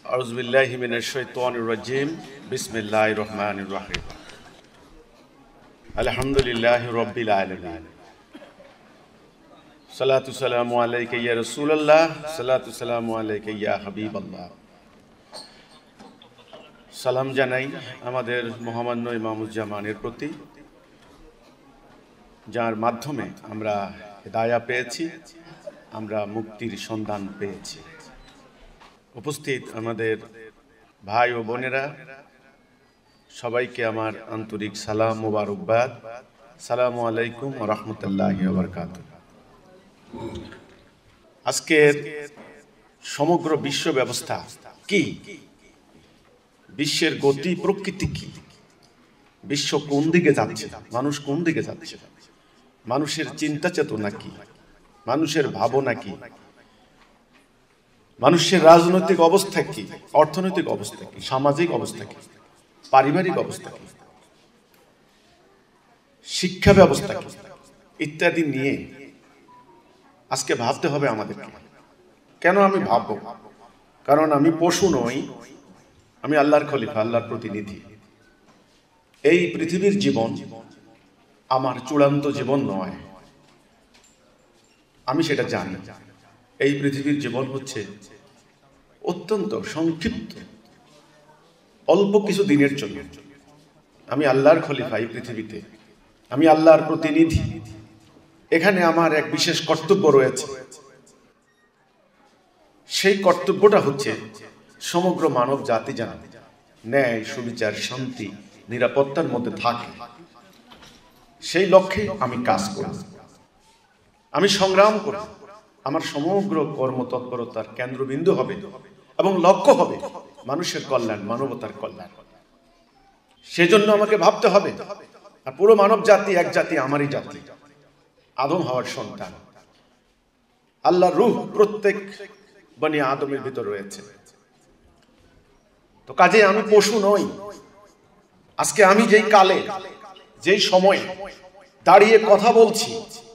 আউযুবিল্লাহি মিনাশ শাইতানির রাজিম বিসমিল্লাহির রহমানির রহিম আলহামদুলিল্লাহি রাব্বিল আলামিন সালাতু সালামু আলাইকা ইয়া রাসূলুল্লাহ সালাতু সালামু আলাইকা ইয়া হাবিবাল্লাহ। সালাম জানাই আমাদের মহামান্য ইমামুজ্জামানের প্রতি, যার মাধ্যমে আমরা হিদায়াত পেয়েছি, আমরা মুক্তির সন্ধান পেয়েছি। উপস্থিত আমাদের ভাই ও বোনেরা, সবাইকে আমার আন্তরিক সালাম মোবারকবাদ। আসসালামু আলাইকুম ওয়া রাহমাতুল্লাহি ওয়া বারাকাতুহু। আজকের সমগ্র বিশ্ব ব্যবস্থা কি, বিশ্বের গতি প্রকৃতি কি, বিশ্ব কোন দিকে যাচ্ছে, মানুষ কোন দিকে যাচ্ছে, মানুষের চিন্তা চেতনা কি, মানুষের ভাবনা কি, মানুষের রাজনৈতিক অবস্থা কি, অর্থনৈতিক অবস্থা কি, সামাজিক অবস্থা কি, পারিবারিক অবস্থা কি, শিক্ষা ব্যবস্থা কি, ইত্যাদি নিয়ে আজকে ভাবতে হবে আমাদেরকে। কেন আমি ভাববো? কারণ আমি পশু নই, আমি আল্লাহর খলিফা, আল্লাহর প্রতিনিধি। এই পৃথিবীর জীবন আমার চূড়ান্ত জীবন নয়, আমি সেটা জানি। এই পৃথিবীর জীবন হচ্ছে অত্যন্ত সংক্ষিপ্ত, অল্প কিছু দিনের জন্য। আমি আল্লাহর খলিফা এই পৃথিবীতে, আমি আল্লাহর প্রতিনিধি। এখানে আমার এক বিশেষ কর্তব্য রয়েছে। সেই কর্তব্যটা হচ্ছে সমগ্র মানব জাতি যেন ন্যায়, সুবিচার, শান্তি, নিরাপত্তার মধ্যে থাকে, সেই লক্ষ্যে আমি কাজ করি, আমি সংগ্রাম করি। আমার সমগ্র কর্মতৎপরতার কেন্দ্রবিন্দু হবে এবং লক্ষ্য হবে মানুষের কল্যাণ, মানবতার কল্যাণ। সেজন্য আমাকে ভাবতে হবে আর পুরো মানব জাতি এক জাতি, আমারই জাতি, আদম হওয়ার সন্তান। আল্লাহর রূহ প্রত্যেক বনি আদমের ভিতর রয়েছে। তো কাজে আমি পশু নই। আজকে আমি যেই কালে, যেই সময়ে দাঁড়িয়ে কথা বলছি,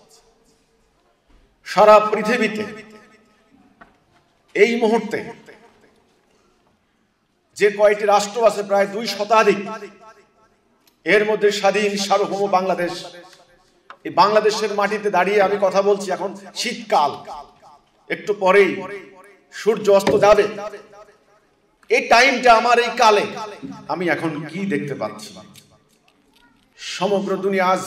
সারা পৃথিবীতে এই মুহূর্তে যে কয়টি রাষ্ট্র আছে, প্রায় 2 শতাধিক, এর মধ্যে স্বাধীন সার্বভৌম বাংলাদেশ। এই বাংলাদেশের মাটিতে দাঁড়িয়ে আমি কথা বলছি। এখন শীতকাল, একটু পরেই সূর্য অস্ত যাবে। এই টাইমটা আমার, এই কালে আমি এখন কি দেখতে পাচ্ছি? সমগ্র দুনিয়া আজ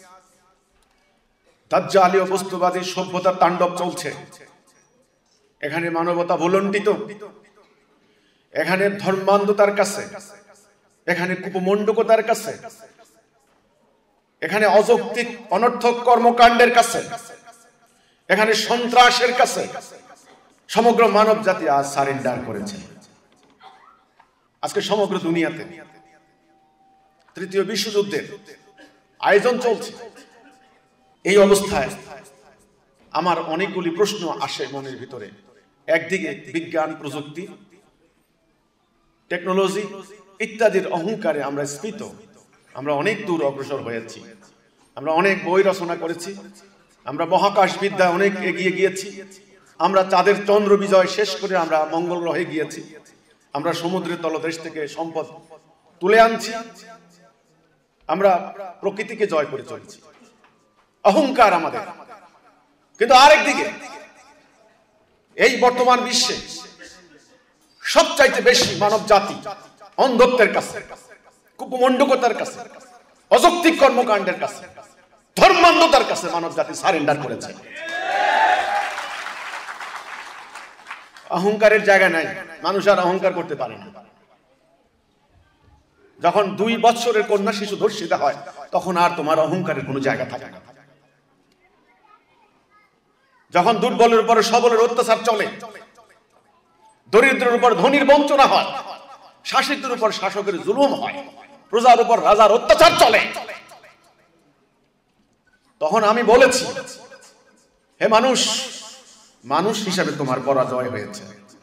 দাজ্জালি ও বস্তুবাদী সভ্যতার তাণ্ডব চলছে। এখানে মানবতা ভুলণ্ঠিত, এখানে ধর্মান্ধতার কাছে, এখানে কুপমণ্ডকতার কাছে, এখানে অযৌক্তিক অনর্থক কর্মকাণ্ডের কাছে, এখানে সন্ত্রাসের কাছে সমগ্র মানব জাতি আজ সারেন্ডার করেছে। আজকে সমগ্র দুনিয়াতে তৃতীয় বিশ্বযুদ্ধের আয়োজন চলছে। এই অবস্থায় আমার অনেকগুলি প্রশ্ন আসে মনের ভিতরে। একদিকে বিজ্ঞান, প্রযুক্তি, টেকনোলজি ইত্যাদির অহংকারে আমরা স্ফীত, আমরা অনেক দূর অগ্রসর হয়েছি, আমরা অনেক বই রচনা করেছি, আমরা মহাকাশ বিদ্যা অনেক এগিয়ে গিয়েছি, আমরা চাঁদের চন্দ্র বিজয় শেষ করে আমরা মঙ্গল গ্রহে গিয়েছি, আমরা সমুদ্রের তলদেশ থেকে সম্পদ তুলে আনছি, আমরা প্রকৃতিকে জয় করে চলেছি। অহংকার আমাদের। কিন্তু আরেকদিকে এই বর্তমান বিশ্বে সবচাইতে বেশি মানব জাতি অন্ধত্বের কাছে, কুপমণ্ডকতার কাছে, অযৌক্তিক কর্মকাণ্ডের কাছে, ধর্মান্ধতার কাছে মানব জাতি সারেন্ডার করেছে। অহংকারের জায়গা নাই, মানুষ আর অহংকার করতে পারে না। যখন 2 বছরের কন্যা শিশু ধর্ষিতা হয়, তখন আর তোমার অহংকারের কোনো জায়গা থাকে না। যখন দুর্বলের উপর সবলের অত্যাচার চলে, দরিদ্রের উপর ধনীর বঞ্চনা হয়, শাসকের উপর শাসকের জুলুম হয়, প্রজার উপর রাজার অত্যাচার চলে, তখন আমি বলেছি, হে মানুষ, মানুষ হিসাবে তোমার পরাজয় হয়েছে।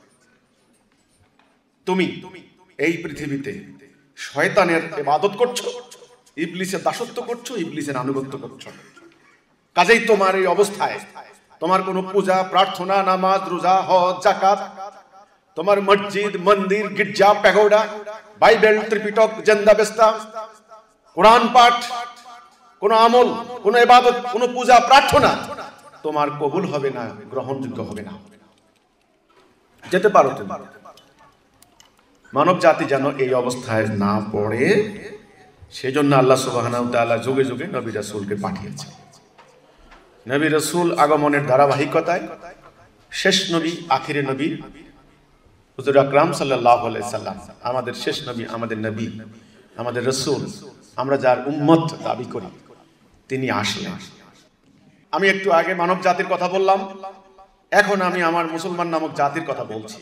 তুমি এই পৃথিবীতে শয়তানের ইবাদত করছো, ইবলিসের দাসত্ব করছো, ইবলিসের আনুগত্য করছো। কাজেই তোমার এই অবস্থায় তোমার কোনো পূজা, প্রার্থনা, নামাজ, রোজা, হজ, যাকাত তোমার মসজিদ, মন্দির, গির্জা, প্যাগোডা, বাইবেল, ত্রিপিটক, জেন্দা বেস্তা, কোরআন পাঠ, কোন আমল, কোন ইবাদত, কোন পূজা প্রার্থনা তোমার কবুল হবে না, গ্রহণযোগ্য হবে না। যেতে পারো তুমি। মানব জাতি যেন এই অবস্থায় না পড়ে, সেজন্য আল্লাহ সুবহানাহু ওয়া তাআলা যুগে যুগে নবী রাসূলকে পাঠিয়েছেন। নবী রাসূল আগমনের ধারাবাহিকতায় শেষ নবী, আখিরে নবী হুজুর আকরাম সাল্লাল্লাহু আলাইহি সাল্লাম, আমাদের শেষ নবী, আমাদের নবী, আমাদের রাসূল, আমরা যার উম্মত দাবি করি, তিনি আসলেন। আমি একটু আগে মানব জাতির কথা বললাম, এখন আমি আমার মুসলমান নামক জাতির কথা বলছি।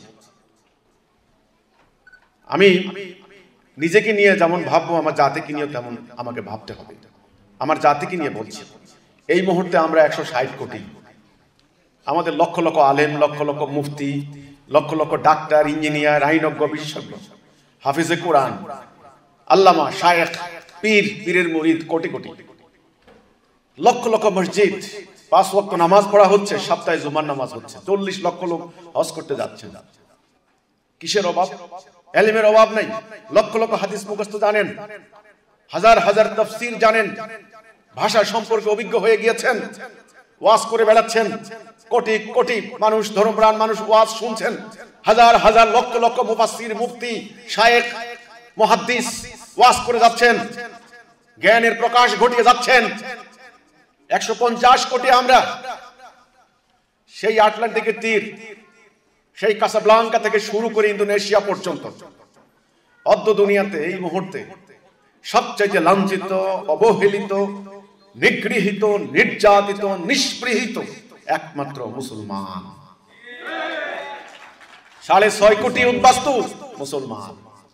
আমি নিজেকে নিয়ে যেমন ভাববো, আমার জাতিকে নিয়ে তেমন আমাকে ভাবতে হবে। আমার জাতিকে নিয়ে বলছি, এই মুহূর্তে আমরা 160 কোটি, আমাদের লক্ষ লক্ষ আলেম, লক্ষ লক্ষ মুফতি, লক্ষ লক্ষ ডাক্তার, ইঞ্জিনিয়ার, আইনজ্ঞ, বিশেষজ্ঞ, হাফিজে কোরআন, আল্লামা, শায়েখ, পীর, পীরের মুরিদ কোটি কোটি, লক্ষ লক্ষ মসজিদ, 5 ওয়াক্ত নামাজ পড়া হচ্ছে, সপ্তাহে জুমার নামাজ হচ্ছে, 40 লক্ষ লোক হজ করতে যাচ্ছে। কিসের অভাব? ইলমের অভাব নাই। লক্ষ লক্ষ হাদিস মুখস্থ জানেন, হাজার হাজার তাফসীর জানেন, ভাষা সম্পর্কে অভিজ্ঞ হয়ে গিয়েছেন, ওয়াজ করে বেড়াচ্ছেন, কোটি কোটি মানুষ, ধর্মপ্রাণ মানুষ ওয়াজ শুনছেন, হাজার হাজার লক্ষ লক্ষ মুফাসসির, মুফতি, শায়েখ, মুহাদ্দিস ওয়াজ করে যাচ্ছেন, জ্ঞানের প্রকাশ ঘটিয়ে যাচ্ছেন। 150 কোটি আমরা, সেই আটলান্টিকের তীর, সেই কাসাব্লাঙ্কা থেকে শুরু করে ইন্দোনেশিয়া পর্যন্ত অদ্য দুনিয়াতে এই মুহূর্তে সবচাইতে লাঞ্ছিত, অবহেলিত, নিগৃহীত, নির্যাতিত, নিষ্পৃহিত একমাত্র মুসলমান। 6.5 কোটি উদ্বাস্তু মুসলমান।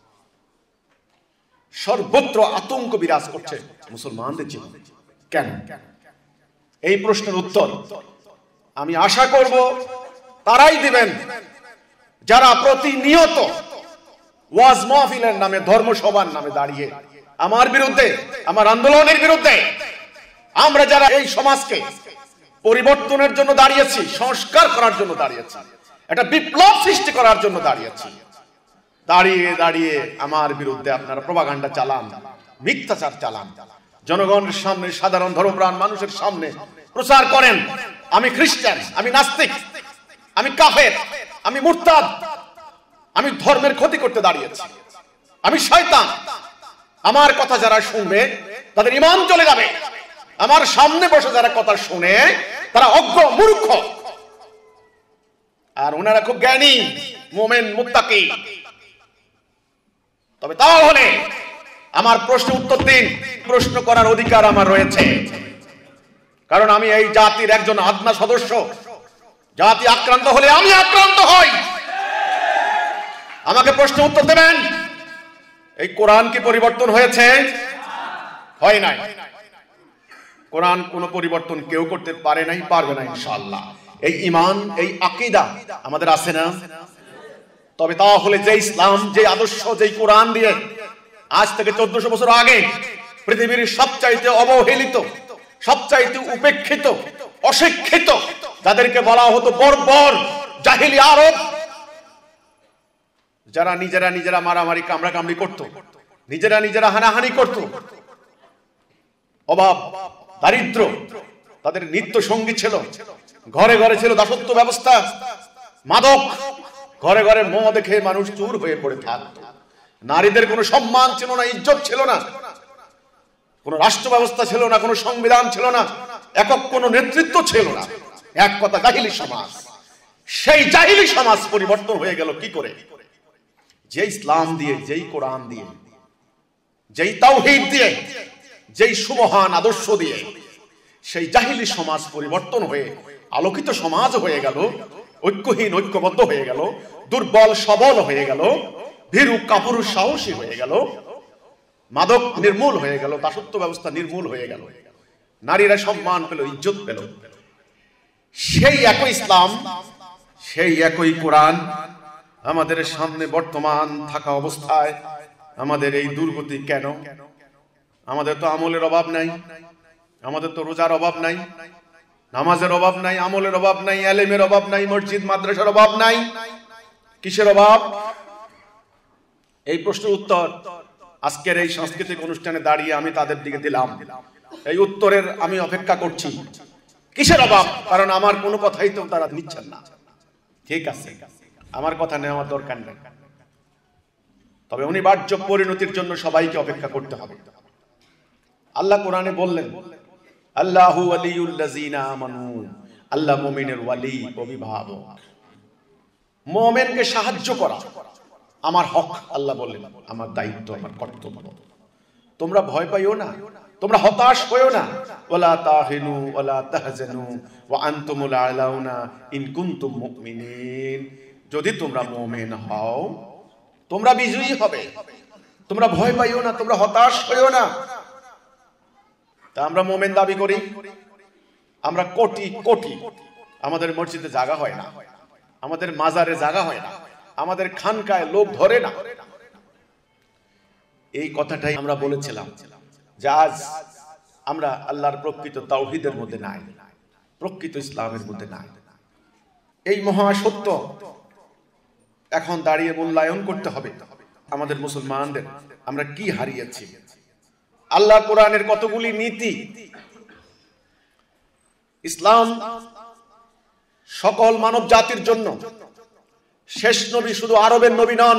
সর্বত্র আতঙ্ক বিরাজ করছে মুসলমানদের জীবনে। কেন? এই প্রশ্নের উত্তর আমি আশা করব তারাই দিবেন যারা প্রতিনিয়ত ওয়াজ মাহফিলের নামে, ধর্মসভার নামে দাঁড়িয়ে আমার বিরুদ্ধে, আমার আন্দোলনের বিরুদ্ধে, আমরা যারা এই সমাজকে পরিবর্তনের জন্য দাঁড়িয়েছি, সংস্কার করার জন্য দাঁড়িয়েছি, একটা বিপ্লব সৃষ্টি করার জন্য দাঁড়িয়েছি, দাঁড়িয়ে দাঁড়িয়ে আমার বিরুদ্ধে আপনারা প্রপাগান্ডা চালান, মিথ্যাচার চালান, জনগণের সামনে, সাধারণ ধর্মপ্রাণ মানুষের সামনে প্রচার করেন আমি খ্রিস্টান, আমি নাস্তিক, আমি কাফের, আমি মুরতাদ, আমি ধর্মের ক্ষতি করতে দাঁড়িয়েছি, আমি শয়তান। আমার কথা যারা শুনবে তাদের ঈমান চলে যাবে। আমার সামনে বসে যারা কথা শুনে তারা অজ্ঞ, মূর্খ, আর ওনারা খুব জ্ঞানী, মুমিন, মুত্তাকি। তবে তাহলে আমার প্রশ্নের উত্তর দিন। প্রশ্ন করার অধিকার আমার রয়েছে, কারণ আমি এই জাতির একজন আদনা সদস্য। জাতি আক্রান্ত হলে আমি আক্রান্ত হই। আমাকে প্রশ্ন উত্তর দেবেন। এই কোরআন কি পরিবর্তন হয়েছে? হয় নাই। কোরআন কোনো পরিবর্তন কেউ করতে পারে নাই, পারবে না ইনশাআল্লাহ। এই ঈমান, এই আকীদা আমাদের আছে না? তবে তাহলে যে ইসলাম, যে আদর্শ, যে কোরআন দিয়ে আজ থেকে 1400 বছর আগে পৃথিবীর সবচাইতে অবহেলিত, সবচাইতে উপেক্ষিত, অশিক্ষিত, যাদেরকে বলা হতো বর্বর, জাহিলি আরব, যারা নিজেরা নিজেরা মারামারি, কামড়াকামড়ি করত, নিজেরা নিজেরা হানাহানি করত, অভাব, দারিদ্র তাদের নিত্য সঙ্গী ছিল, ঘরে ঘরে ছিল দাসত্ব ব্যবস্থা, মাদক, ঘরে ঘরে মদ খেয়ে মানুষ চুর হয়ে পড়ে থাকত, নারীদের কোনো সম্মান ছিল না, ইজ্জত ছিল না, কোনো রাষ্ট্র ব্যবস্থা ছিল না, কোনো সংবিধান ছিল না, একক কোনো নেতৃত্ব ছিল না, এক কথা জাহিলি সমাজ। সেই জাহিলি সমাজ পরিবর্তন হয়ে গেল কি করে? যে ইসলাম দিয়ে, যেই কোরআন দিয়ে, যেই তাওহীদ দিয়ে, যেই সুমহান আদর্শ দিয়ে সেই জাহিলি সমাজ পরিবর্তন হয়ে আলোকিত সমাজ হয়ে গেল, ঐক্যহীন ঐক্যবদ্ধ হয়ে গেল, দুর্বল সবল হয়ে গেল, ভীরু কাপুরু সাহসী হয়ে গেল, মাদক নির্মূল হয়ে গেল, দাসত্ব ব্যবস্থা নির্মূল হয়ে গেল, নারীরা সম্মান পেল, ইজ্জত পেল। সেই একই ইসলাম, সেই একই কোরআন আমাদের সামনে বর্তমান থাকা অবস্থায় আমাদের এই দুর্গতি কেন? আমাদের তো আমলের অভাব নাই, আমাদের তো রোজার অভাব নাই, নামাজের অভাব নাই, আমলের অভাব নাই, ইলমের অভাব নাই, মসজিদ মাদ্রাসার অভাব নাই, কিসের অভাব? এই প্রশ্নের উত্তর আজকের এই সাংস্কৃতিক অনুষ্ঠানে দাঁড়িয়ে আমি তাদের দিকে দিলাম। এই উত্তরের আমি অপেক্ষা করছি। কিসের অভাব? কারণ আমার কোনো কথাই তো তারা নিচ্ছেন না। ঠিক আছে, আমার কথা নেওয়ার দরকার নেই, তবে অনিবার্য পরিণতির জন্য সবাইকে অপেক্ষা করতে হবে। আল্লাহ কোরআনে বললেন, আল্লাহু ওয়ালিউল্লাযিনা আমানু, আল্লাহ মুমিনের ওয়ালি, অভিভাবক। মুমিনকে সাহায্য করা আমার হক। আল্লাহ বললেন আমার দায়িত্ব, আমার কর্তব্য। তোমরা ভয় পাইও না, তোমরা হতাশ হইও না। ওয়ালা তাহিনু ওয়ালা তাহজানু ওয়া আনতুমুল আলাউনা ইন কুনতুম মুমিনিন। যদি তোমরা মুমিন হও তোমরা বিজয়ী হবে। তোমরা ভয় পাইও না, তোমরা হতাশ হইও না। তা আমরা মুমিন দাবি করি, আমরা কোটি কোটি, আমাদের মসজিদে জায়গা হয় না, আমাদের মাজারে জায়গা হয় না, আমাদের খানকায় লোক ধরে না। এই কথাটাই আমরা বলেছিলাম যে আজ আমরা আল্লাহর প্রকৃত তাওহীদের মধ্যে নাই, প্রকৃত ইসলামের মধ্যে নাই। এই মহা সত্য এখন দাঁড়িয়ে মূল্যায়ন করতে হবে আমাদের মুসলমানদের। আমরা কি হারিয়েছি? আল্লাহ কোরআনের কতগুলি নীতি। ইসলাম সকল মানব জাতির জন্য। শেষ নবী শুধু আরবের নবী নন,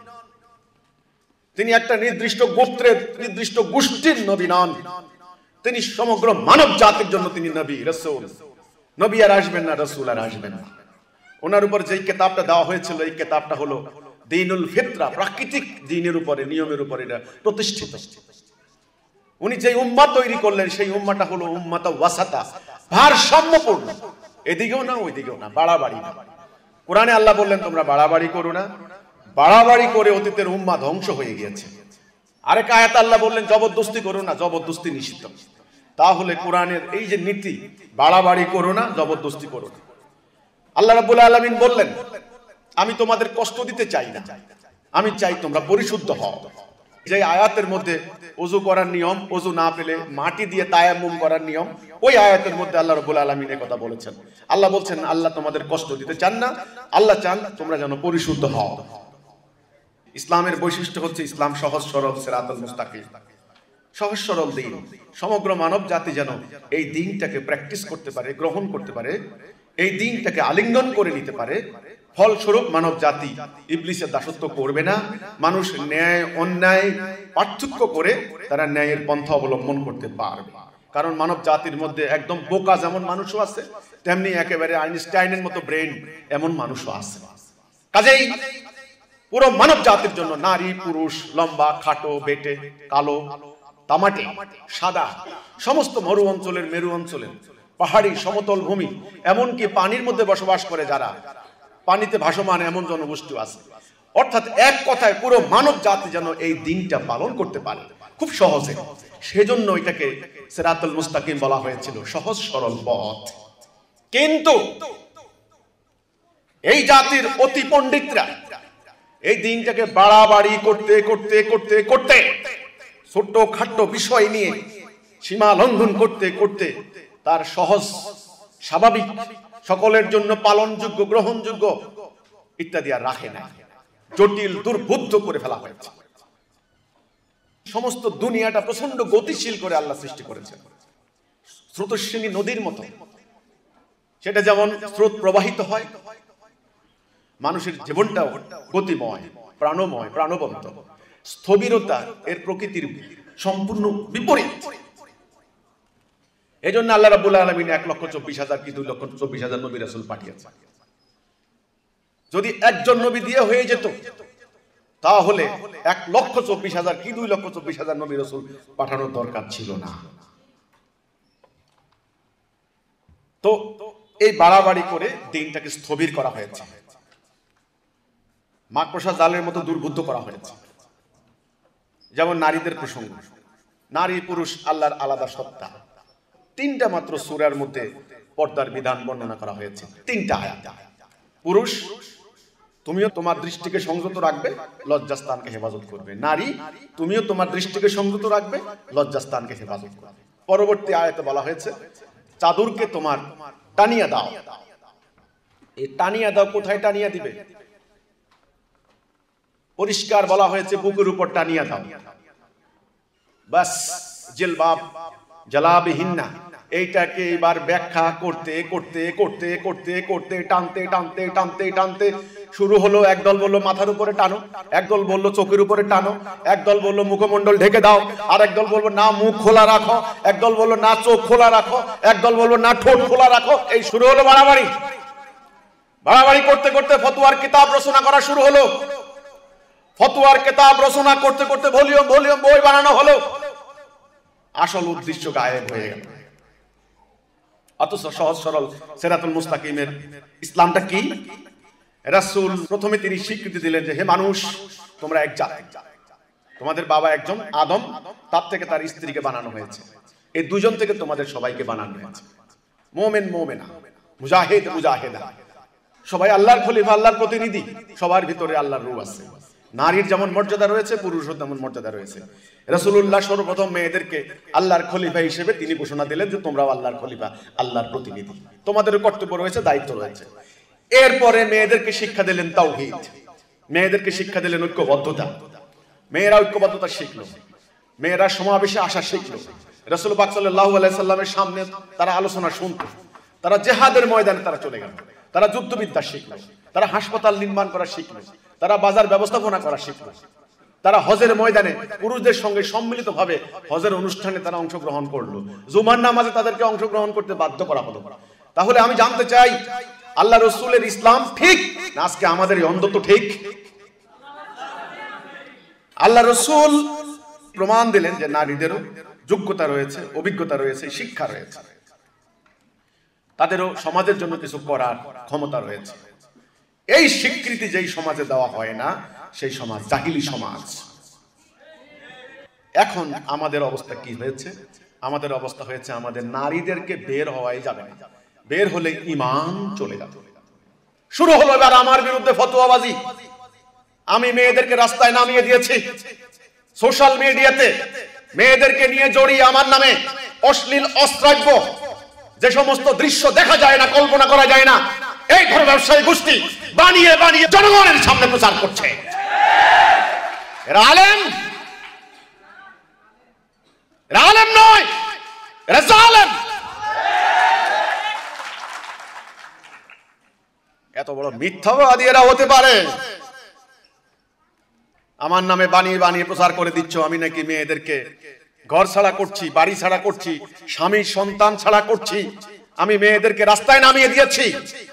তিনি একটা নির্দিষ্ট গোত্রের, নির্দিষ্ট গোষ্ঠীর নবী নন, তিনি সমগ্র মানব জাতির জন্য তিনি নবী, রাসূল। নবী আর আসবেন না, রাসূল আর আসবেন না। ওনার উপর যেই কিতাবটা দেওয়া হয়েছিল, এই কিতাবটা হলো দীনুল ফিতরা, প্রাকৃতিক দ্বীনের উপরে, নিয়মের উপরে এটা প্রতিষ্ঠিত। উনি যে উম্মাহ তৈরি করলেন সেই উম্মাহটা হলো উম্মাত ওয়াসাতা, ভারসাম্যপূর্ণ, এদিকেও না ওইদিকেও না, বাড়াবাড়ি না। কোরআনে আল্লাহ বললেন তোমরা বাড়াবাড়ি করো না। বাড়াবাড়ি করে অতীতের উম্মাহ ধ্বংস হয়ে গিয়েছে। আরেক আয়াত আল্লাহ বললেন জবরদস্তি করো না, জবরদস্তি নিষিদ্ধ। তাহলে কোরআনের এই যে নীতি, বাড়াবাড়ি করো না, জবরদস্তি করো না। আল্লাহ রাব্বুল আলামিন বললেন আমি তোমাদের কষ্ট দিতে চাই না, আমি চাই তোমরা পরিশুদ্ধ হও। যে আয়াতের মধ্যে ওযু করার নিয়ম, ওযু না পেলে মাটি দিয়ে তায়াম্মুম করার নিয়ম, ওই আয়াতের মধ্যে আল্লাহ রাব্বুল আলামিন এই কথা বলেছেন। আল্লাহ বলছেন আল্লাহ তোমাদের কষ্ট দিতে চান না, আল্লাহ চান তোমরা যেন পরিশুদ্ধ হও। ইসলামের বৈশিষ্ট্য হচ্ছে ইসলাম সহজ সরল, সিরাতুল মুস্তাকিম, সহজ সরল দ্বীন। সমগ্র মানব জাতি যেন এই দ্বীনটাকে প্র্যাকটিস করতে পারে, গ্রহণ করতে পারে, এই দ্বীনটাকে আলিঙ্গন করে নিতে পারে। ফলস্বরূপ মানব জাতি ইবলিসের দাসত্ব করবে না। মানুষ ন্যায় অন্যায় পার্থক্য করে তারা ন্যায়ের পন্থা অবলম্বন করতে পারবে। কারণ মানব জাতির মধ্যে একদম বোকা যেমন মানুষও আছে, তেমনি একেবারে আইনস্টাইনের মতো ব্রেন এমন মানুষও আছে। কাজেই পুরো মানব জাতির জন্য নারী পুরুষ, লম্বা খাটো বেটে, কালো তামাটে সাদা, সমস্ত মরু অঞ্চলের মেরু অঞ্চলের, পাহাড়ি সমতল ভূমি, এমনকি পানির মধ্যে বসবাস করে যারা, পানিতে ভাসমান এমন জনগোষ্ঠী আছে। অর্থাৎ এক কথায় পুরো মানব জাতি যেন এই দিনটা পালন করতে পারে খুব সহজে। সেজন্য এটাকে সিরাতুল মুস্তাকিম বলা হয়েছিল, সহজ সরল পথ। কিন্তু এই জাতির অতি পণ্ডিতরা এই দিনটাকে বাড়াবাড়ি করতে করতে করতে করতে, ছোট্ট খাট্ট বিষয় নিয়ে সীমা লঙ্ঘন করতে করতে তার সহজ, স্বাভাবিক, সকলের জন্য পালনযোগ্য, গ্রহণযোগ্য ইত্যাদি আর রাখে না, জটিল দুর্বোধ্য করে ফেলা হয়েছে। সমস্ত দুনিয়াটা প্রচন্ড গতিশীল করে আল্লাহ সৃষ্টি করেছেন, স্রোতস্বিনী নদীর মতো। সেটা যেমন স্রোত প্রবাহিত হয়, মানুষের জীবনটাও গতিময়, প্রাণময়, প্রাণবন্ত। স্থবিরতা এর প্রকৃতির সম্পূর্ণ বিপরীত। এই জন্য আল্লাহ রাব্বুল আলামিন 1,24,000 কি 2,24,000 নবী রাসূল পাঠিয়েছেন। যদি একজন নবী দিয়ে হয়ে যেত তাহলে 1,24,000 কি 2,24,000 নবী রাসূল পাঠানোর দরকার ছিল না। তো এই বাড়াবাড়ি করে দিনটাকে স্থবির করা হয়েছে, মাকড়সা জালের মতো দুর্বুদ্ধ করা হয়েছে। যেমন নারীদের প্রসঙ্গ, নারী পুরুষ আল্লাহর আলাদা সত্তা। 3টা মাত্র সূরার মধ্যে পর্দার বিধান বর্ণনা করা হয়েছে, 3টা আয়াত। পুরুষ তুমিও তোমার দৃষ্টিকে সংযত রাখবে, লজ্জাস্থানকে হেফাজত করবে। নারী তুমিও তোমার দৃষ্টিকে সংযত রাখবে, লজ্জাস্থানকে হেফাজত করবে। পরবর্তী আয়াতে বলা হয়েছে চাদরকে তোমার টানিয়ে দাও। এই টানিয়ে দাও কোথায় টানিয়ে দিবে? পরিষ্কার বলা হয়েছে বুকের উপর টানিয়া দাও, বাস জিলবাব জালাবিহিন্না। এইটাকে এবার ব্যাখ্যা করতে করতে করতে করতে করতে টানতে টানতে টানতে টানতে শুরু হলো। একদল বললো মাথার উপরে টানো, একদল বললো চোখের উপরে টানো, একদল বললো মুখমণ্ডল ঢেকে দাও, আর একদল বলবো না মুখ খোলা রাখো, একদল বললো না চোখ খোলা রাখো, একদল বলবো না ঠোঁট খোলা রাখো। এই শুরু হলো বাড়াবাড়ি। বাড়াবাড়ি করতে করতে ফতোয়ার কিতাব রচনা করা শুরু হলো। ফতোয়ার কিতাব রচনা করতে করতে ভলিউম ভলিউম বই বানানো হলো। আসল উদ্দেশ্য গায়েব হয়ে গেল। অথচ সহজ সরল সিরাতুল মুস্তাকিমের ইসলামটা কি? রাসূল প্রথমে তিনি স্বীকৃতি দিলেন যে হে মানুষ, তোমরা এক জাত, তোমাদের বাবা একজন আদম, তার থেকে তার স্ত্রীকে বানানো হয়েছে, এই দুজন থেকে তোমাদের সবাইকে বানানো হয়েছে। মুমিন মুমিনা, মুজাহিদ মুজাহিদা, সবাই আল্লাহর খলিফা, আল্লাহর প্রতিনিধি, সবার ভিতরে আল্লাহর রূহ আছে। নারীর যেমন মর্যাদা রয়েছে, পুরুষের তেমন মর্যাদা রয়েছে। রাসূলুল্লাহ সর্বপ্রথম মেয়েদেরকে আল্লাহর খলিফা হিসেবে তিনি ঘোষণা দিলেন যে তোমরাও আল্লাহর খলিফা, আল্লাহর প্রতিনিধি, তোমাদের কর্তব্য রয়েছে, দায়িত্ব রয়েছে। এরপরে মেয়েদেরকে শিক্ষা দিলেন তাওহীদ, মেয়েদেরকে শিক্ষা দিলেন ঐক্যবদ্ধতা। মেয়েরা ঐক্যবদ্ধতা শিখলো, মেয়েরা সমাবেশে আসা শিখলো। রাসূল পাক সাল্লাল্লাহু আলাইহি সাল্লামের সামনে তারা আলোচনা শুনতো, তারা জিহাদের ময়দানে তারা চলে গেল, তারা যুদ্ধবিদ্যা শিখলো, তারা হাসপাতাল নির্মাণ করা শিখলো, তারা বাজার ব্যবস্থাপনা করা শিখলো, তারা হজের ময়দানে পুরুষদের সঙ্গে সম্মিলিতভাবে হজের অনুষ্ঠানে তারা অংশগ্রহণ করলো। জুমার নামাজে তাদেরকে অংশগ্রহণ করতে বাধ্য করা হলো। তাহলে আমি জানতে চাই, আল্লাহ রসুলের ইসলাম ঠিক না আজকে আমাদের এই অন্ধত্ব ঠিক? আল্লাহ রসুল প্রমাণ দিলেন যে নারীদেরও যোগ্যতা রয়েছে, অভিজ্ঞতা রয়েছে, শিক্ষা রয়েছে, তাদেরও সমাজের জন্য কিছু করার ক্ষমতা রয়েছে। এই স্বীকৃতি যেই সমাজে দেওয়া হয় না, সেই সমাজ জাহিলি সমাজ। এখন আমাদের অবস্থা কি হয়েছে? আমাদের অবস্থা হয়েছে আমাদের নারীদেরকে বের হওয়াই যাবে না, বের হলে ঈমান চলে যাবে। শুরু হলো এবার আমার বিরুদ্ধে ফতোয়াবাজি। আমি মেয়েদেরকে রাস্তায় নামিয়ে দিয়েছি, সোশ্যাল মিডিয়াতে মেয়েদেরকে নিয়ে জড়িয়ে আমার নামে অশ্লীল অশ্রাব্য যে সমস্ত দৃশ্য দেখা যায় না, কল্পনা করা যায় না, এই ধরনের ব্যবসায়ী গোষ্ঠী বানিয়ে বানিয়ে জনগণের সামনে প্রচার করছে। এরা আলেম, এরা আলেম নয়, এরা জালেম। এত বড় মিথ্যাবাদী এরা হতে পারে? আমার নামে বানিয়ে বানিয়ে প্রচার করে দিচ্ছ আমি নাকি মেয়েদেরকে ঘর ছাড়া করছি, বাড়ি ছাড়া করছি, স্বামী সন্তান ছাড়া করছি, আমি মেয়েদেরকে রাস্তায় নামিয়ে দিয়েছি।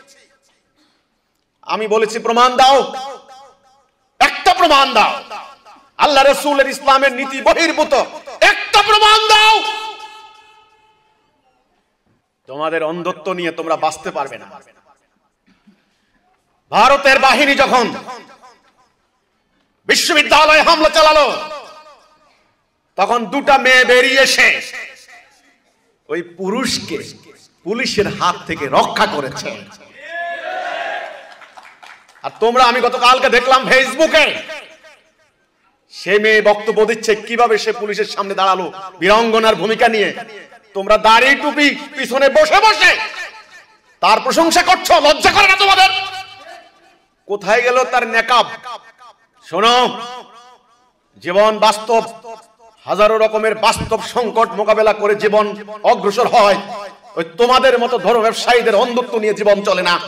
আমি বলেছি প্রমাণ দাও, একটা প্রমাণ দাও, আল্লাহ রাসূলের ইসলামের নীতি বহির্ভূত একটা প্রমাণ দাও। তোমাদের অন্ধত্ব নিয়ে তোমরা বাঁচতে পারবে না। ভারতের বাহিনী যখন বিশ্ববিদ্যালয়ে হামলা চালালো, তখন দুটা মেয়ে বেরিয়ে এসে ওই পুরুষকে পুলিশের হাত থেকে রক্ষা করেছে। আর তোমরা, আমি গতকালকে দেখলাম ফেসবুকে, সে মেয়ে বক্তব্য দিচ্ছে কিভাবে সে পুলিশের সামনে দাঁড়ালো বীরাঙ্গনার ভূমিকা নিয়ে। তোমরা দাড়ি টুপি পিছনে বসে বসে তার প্রশংসা করছো, লজ্জা করে না তোমাদের? কোথায় গেল তার নেকাব? শোনো, জীবন বাস্তব, হাজারো রকমের বাস্তব সংকট মোকাবেলা করে জীবন অগ্রসর হয়। ওই তোমাদের মতো ধর্ম ব্যবসায়ীদের অন্ধত্ব নিয়ে জীবন চলে না।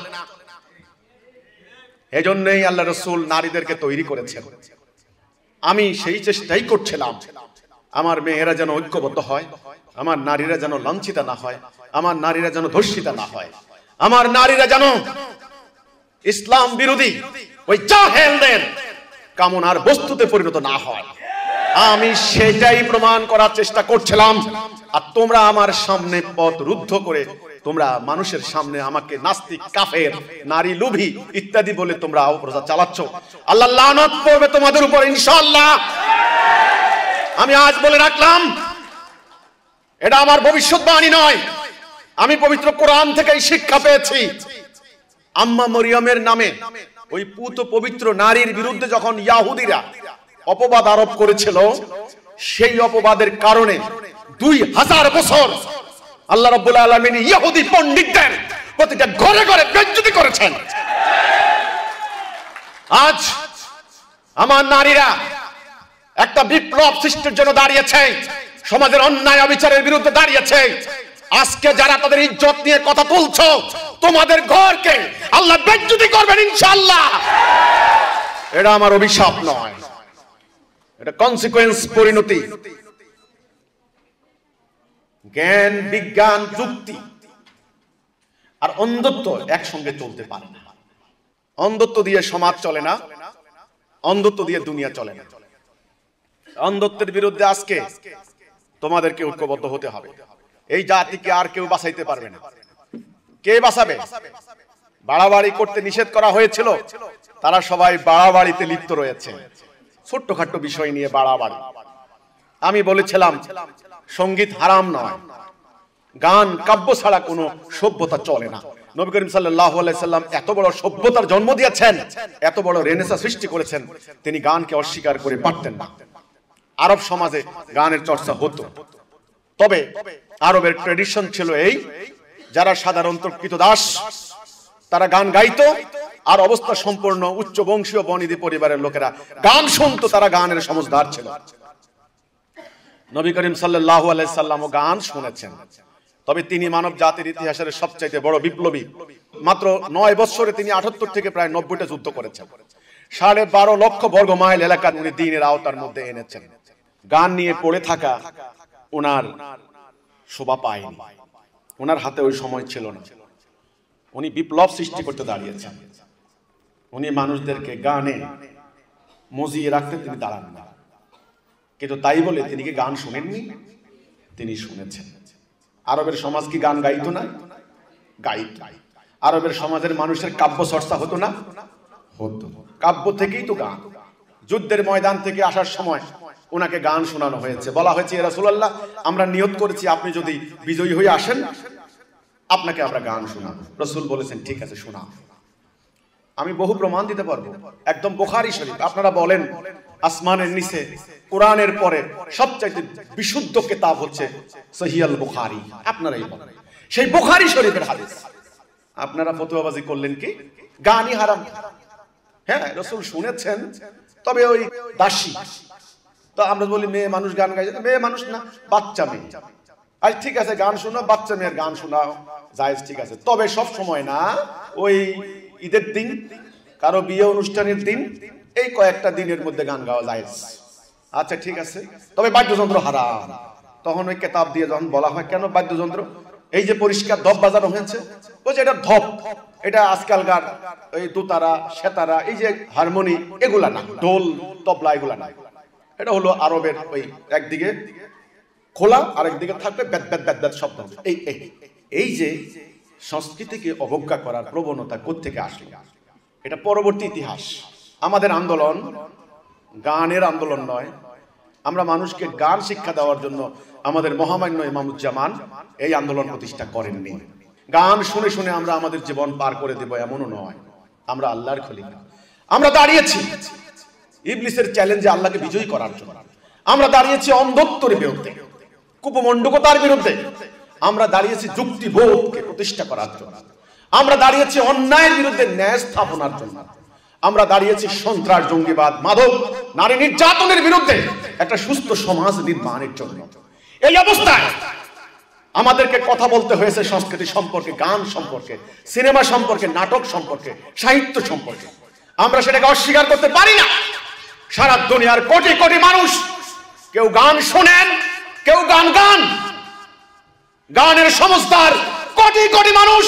এজন্যই আল্লাহ রাসূল নারীদেরকে তৈরি করেছেন। আমি সেই চেষ্টাই করছিলাম, আমার মেয়েরা যেন ঐক্যবদ্ধ হয়, আমার নারীরা যেন লাঞ্ছিতা না হয়, আমার নারীরা যেন ধর্ষিতা না হয়, আমার নারীরা যেন ইসলাম বিরোধী ওই জাহেলদের কামনার বস্তুতে পরিণত না হয়। আমি সেটাই প্রমাণ করার চেষ্টা করছিলাম। আর তোমরা আমার সামনে পথ রুদ্ধ করে তোমরা মানুষের সামনে আমাকে নাস্তিক, কাফের, নারী লোভী ইত্যাদি বলে তোমরা অপপ্রচার চালাচ্ছ। আল্লাহ লানত করবে তোমাদের উপর ইনশাআল্লাহ। আমি আজ বলে রাখলাম, এটা আমার ভবিষ্যৎবাণী নয়, আমি পবিত্র কোরআন থেকেই শিক্ষা পেয়েছি। আম্মা মরিয়মের নামে ওই পুত পবিত্র নারীর বিরুদ্ধে যখন ইহুদিরা অপবাদ আরোপ করেছিল, সেই অপবাদের কারণে 2000 বছর আল্লাহ রাব্বুল আলামিন ইহুদি পণ্ডিতদের প্রতিটা ঘরে ঘরে বেজ্জতি করেছেন। আজ আমার নারীরা একটা বিপ্লব সৃষ্টির জন্য দাঁড়িয়েছে, সমাজের অন্যায় অবিচারের বিরুদ্ধে দাঁড়িয়েছে। আজকে যারা তাদের ইজ্জত নিয়ে কথা তুলছো, তোমাদের ঘরকে আল্লাহ বেজ্জতি করবেন ইনশাআল্লাহ। এটা আমার অভিশাপ নয়, এটা কনসিকুয়েন্স, পরিণতি। জ্ঞান, বিজ্ঞান, যুক্তি আর অন্ধত্ব একসঙ্গে চলতে পারে না। অন্ধত্ব দিয়ে সমাজ চলে না, অন্ধত্ব দিয়ে দুনিয়া চলে না। অন্ধত্বের বিরুদ্ধে আজকে তোমাদেরকে ঐক্যবদ্ধ হতে হবে। এই জাতিকে আর কেউ বাঁচাইতে পারবে না। কে বাঁচাবে? বাড়াবাড়ি করতে নিষেধ করা হয়েছিল, তারা সবাই বাড়াবাড়িতে লিপ্ত রয়েছে। ছোট্টখাট্ট বিষয় নিয়ে বাড়াবাড়ি। আমি বলেছিলাম সঙ্গীত হারাম নয়, গান কাব্য ছাড়া কোনো সভ্যতা চলে না। নবী করিম সাল্লাল্লাহু আলাইহি সাল্লাম এত বড় সভ্যতার জন্ম দিয়েছেন, এত বড় রেনেসাঁ সৃষ্টি করেছেন, তিনি গানকে অস্বীকার করে পারতেন না। আরব সমাজে গানের চর্চা হতো, তবে আরবের ট্রেডিশন ছিল এই, যারা সাধারণত কৃতদাস তারা গান গাইতো, আর অবস্থা সম্পূর্ণ উচ্চ বংশীয় বনিদি পরিবারের লোকেরা গান শুনতো, তারা গানের সমঝদার ছিল। নবী করিম সাল্লাল্লাহু আলাইহি সাল্লামও গান শুনেছেন, তবে তিনি মানব জাতির ইতিহাসের সবচাইতে বড় বিপ্লবী। মাত্র 9 বছরে তিনি 78 থেকে প্রায় 90টা যুদ্ধ করেছেন। 12.5 লক্ষ বর্গ মাইল এলাকা উনি দ্বীনের আওতার মধ্যে এনেছেন। গান নিয়ে পড়ে থাকা ওনার শোভা পায়নি, ওনার হাতে ওই সময় ছিল না। উনি বিপ্লব সৃষ্টি করতে দাঁড়িয়েছেন। উনি মানুষদেরকে গানে মজিয়ে রাখতে তিনি দাঁড়ান না, কিন্তু তাই বলে তিনি কি গান শুনেননি? তিনি শুনেছেন। আরবের সমাজ কি গান গাইতো না? গাইত। আরবের সমাজের মানুষের কাব্য চর্চা হতো না? হতো। কাব্য থেকেই তো গান। যুদ্ধের ময়দান থেকে আসার সময় ওনাকে গান শোনানো হয়েছে। বলা হয়েছে, ইয়া রাসূলুল্লাহ, আমরা নিয়ত করেছি আপনি যদি বিজয়ী হয়ে আসেন আপনাকে আমরা গান শোনাবো। রাসূল বলেছেন, ঠিক আছে শোনাও। আমি বহু প্রমাণ দিতে পারবো, একদম বুখারী শরীফ। আপনারা বলেন আসমানের নিচে কোরআনের পরে সবচাইতে বিশুদ্ধ কিতাব হচ্ছে সহিহ আল বুখারী। আপনারাই বলেন, সেই বুখারী শরীফের হাদিস। আপনারা ফতোয়াবাজি করলেন কি গানই হারাম। হ্যাঁ, রাসূল শুনেছেন, তবে ওই দাসী। তো আমরা বলি মেয়ে মানুষ গান গাইছে, মেয়ে মানুষ না, বাচ্চা মেয়ে। আজ ঠিক আছে গান শোনা, বাচ্চা মেয়ের গান শোনাও জায়েজ, ঠিক আছে, তবে সব সময় না। ওই ঈদের দিন, কারো বিয়ে অনুষ্ঠানের দিন, এই কয়েকটা দিনের মধ্যে গান গাওয়া জায়েজ। আচ্ছা ঠিক আছে, তবে বাদ্যযন্ত্র হারাম। তখন ওই কিতাব দিয়ে যখন বলা হয় কেন বাদ্যযন্ত্র, এই যে পরিষ্কার ধপ বাজানো হয়েছে, ওই যে এটা ধপ, এটা আজকালকার ওই দোতারা সেতারা, এই যে হারমোনি, এগুলা না, ঢোল তবলা এগুলা না। এটা হলো আরবের ওই একদিকে খোলা আর একদিকে থাকবে ব্যাদ ব্যাদ ব্যাদ ব্যাদ শব্দ। এই যে সংস্কৃতিকে অবজ্ঞা করার প্রবণতা কোত্থেকে আসে? এটা পরবর্তী ইতিহাস। আমাদের আন্দোলন গানের আন্দোলন নয়। আমরা মানুষকে গান শিক্ষা দেওয়ার জন্য আমাদের মহামান্য ইমামুজ্জামান এই আন্দোলন প্রতিষ্ঠা করেননি। গান শুনে শুনে আমরা আমাদের জীবন পার করে দেব এমনও নয়। আমরা আল্লাহর খলিফা। আমরা দাঁড়িয়েছি ইবলিসের চ্যালেঞ্জে আল্লাহকে বিজয়ী করার জন্য। আমরা দাঁড়িয়েছি অন্ধত্বের বিরুদ্ধে, কুপমণ্ডকতার বিরুদ্ধে। আমরা দাঁড়িয়েছি যুক্তিবোধকে প্রতিষ্ঠা করার জন্য। আমরা দাঁড়িয়েছি অন্যায়ের বিরুদ্ধে ন্যায় স্থাপনার জন্য। আমরা দাঁড়িয়েছি সন্ত্রাস, জঙ্গিবাদ, মাদক, নারী নির্যাতনের বিরুদ্ধে একটা সুস্থ সমাজ নির্মাণের জন্য। এই অবস্থায় আমাদেরকে কথা বলতে হয়েছে সংস্কৃতি সম্পর্কে, গান সম্পর্কে, সিনেমা সম্পর্কে, নাটক সম্পর্কে, সাহিত্য সম্পর্কে। আমরা সেটাকে অস্বীকার করতে পারি না। সারা দুনিয়ার কোটি কোটি মানুষ, কেউ গান শোনেন, কেউ গান গান, গানের সমস্তার কোটি কোটি মানুষ।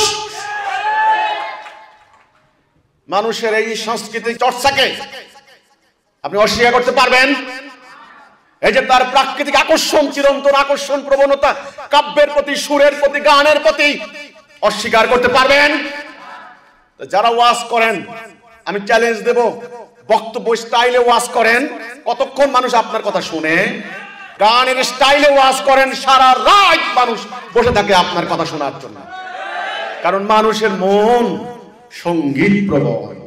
মানুষের এই সাংস্কৃতিক চর্চাকে আপনি অস্বীকার করতে পারবেন? এই যে তার প্রাকৃতিক আকর্ষণ, চিরন্তন আকর্ষণ, প্রবণতা, কাব্যের প্রতি, সুরের প্রতি, গানের প্রতি, অস্বীকার করতে পারবেন? যারা ওয়াজ করেন, আমি চ্যালেঞ্জ দেব, বক্তব্য স্টাইলে ওয়াজ করেন, কতক্ষণ মানুষ আপনার কথা শুনে? গানের স্টাইলে ওয়াজ করেন, সারা রাত মানুষ বসে থাকে আপনার কথা শোনার জন্য। কারণ মানুষের মন সঙ্গীত প্রবণ।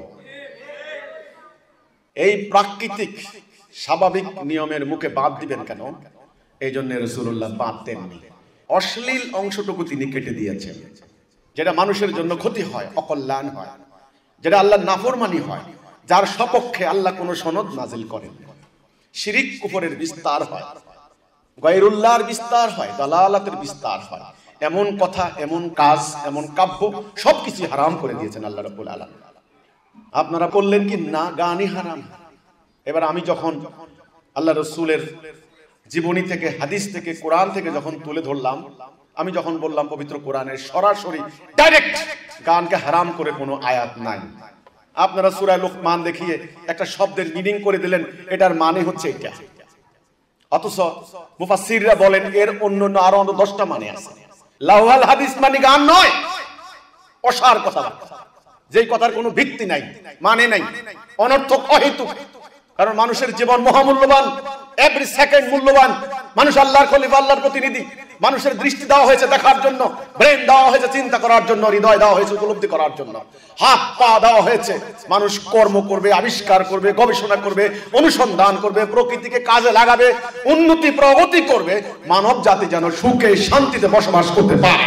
এই প্রাকৃতিক স্বাভাবিক নিয়মের মুখে বাদ দিবেন কেন? এই জন্য রাসূলুল্লাহ বাদ দেননি। অশ্লীল অংশটুকু তিনি কেটে দিয়েছেন, যেটা মানুষের জন্য ক্ষতি হয়, অকল্যাণ হয়, যেটা আল্লাহর নাফরমানি হয়, যার সপক্ষে আল্লাহ কোনো সনদ নাজিল করেন। শিরিক কুফরের বিস্তার হয়, গায়রুল্লাহর বিস্তার হয়, দালালাতের বিস্তার হয়। এমন কথা, এমন কাজ, এমন কাব্য সবকিছু হারাম করে দিয়েছেন আল্লাহ রাব্বুল আলামিন। আপনারা বললেন কি না গানই হারাম। এবার আমি যখন আল্লাহ রাসূলের জীবনী থেকে, হাদিস থেকে, কোরআন থেকে যখন তুলে ধরলাম, আমি যখন বললাম পবিত্র কোরআনের সরাসরি ডাইরেক্ট গানকে হারাম করে কোনো আয়াত নাই। আপনারা সূরা লুকমান দেখিয়ে একটা শব্দের মিনিং করে দিলেন, এটার মানে হচ্ছে এটা। অথচ মুফাসসিররা বলেন এর অন্য আরো 10টা মানে আছে। লাওয়াল হাদিস মানে গান নয়, অসার কথা, যেই কথার কোনো ভিত্তি নাই, মানে নাই, অনর্থক, অহেতুক। কারণ মানুষের জীবন মহামূল্যবান, এভরি সেকেন্ড মূল্যবান। মানুষ আল্লাহর খলিফা, আল্লাহর প্রতিনিধি। মানুষের দৃষ্টি দেওয়া হয়েছে দেখার জন্য, ব্রেন দেওয়া হয়েছে চিন্তা করার জন্য, হৃদয় দেওয়া হয়েছে উপলব্ধি করার জন্য, হাত পা দেওয়া হয়েছে মানুষ কর্ম করবে, আবিষ্কার করবে, গবেষণা করবে, অনুসন্ধান করবে, প্রকৃতিকে কাজে লাগাবে, উন্নতি প্রগতি করবে, মানব জাতি যেন সুখে শান্তিতে বসবাস করতে পারে।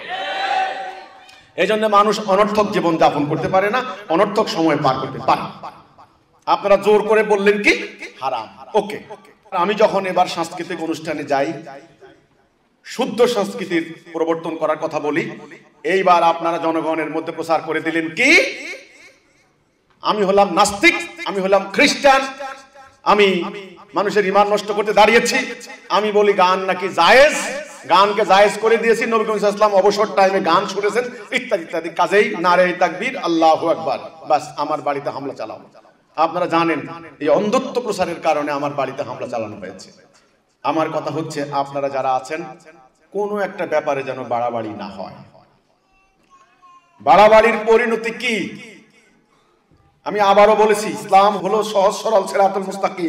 এই জন্য মানুষ অনর্থক জীবন যাপন করতে পারে না, অনর্থক সময় পার করতে পারে। আপনারা জোর করে বললেন কি হারাম। ওকে, আমি যখন এবার সাংস্কৃতিক অনুষ্ঠানে যাই, শুদ্ধ সংস্কৃতির প্রবর্তন করার কথা বলি, এইবার আপনারা জনগণের মধ্যে প্রচার করে দিলেন কি আমি হলাম নাস্তিক, আমি হলাম খ্রিস্টান, আমি মানুষের ঈমান নষ্ট করতে দাঁড়িয়েছি, আমি বলি গান নাকি জায়েজ, গানকে জায়েজ করে দিয়েছি, নবী করিম সাল্লাল্লাহু আলাইহি ওয়াসাল্লাম অবসর টাইমে গান শুনেছেন, ইত্যাদি ইত্যাদি। কাজেই নারে তাকবীর, আল্লাহু আকবার, বাস আমার বাড়িতে হামলা চালাও। আপনারা জানেন এই অন্ধত্ব প্রচারের কারণে আমার বাড়িতে হামলা চালানো হয়েছে। আমার কথা হচ্ছে আপনারা যারা আছেন, কোনো একটা ব্যাপারে যেন বাড়াবাড়ি না হয়। বাড়াবাড়ির পরিণতি কি? আমি আবারও বলেছি, ইসলাম হলো সহজ সরল সিরাতুল মুস্তাকিম।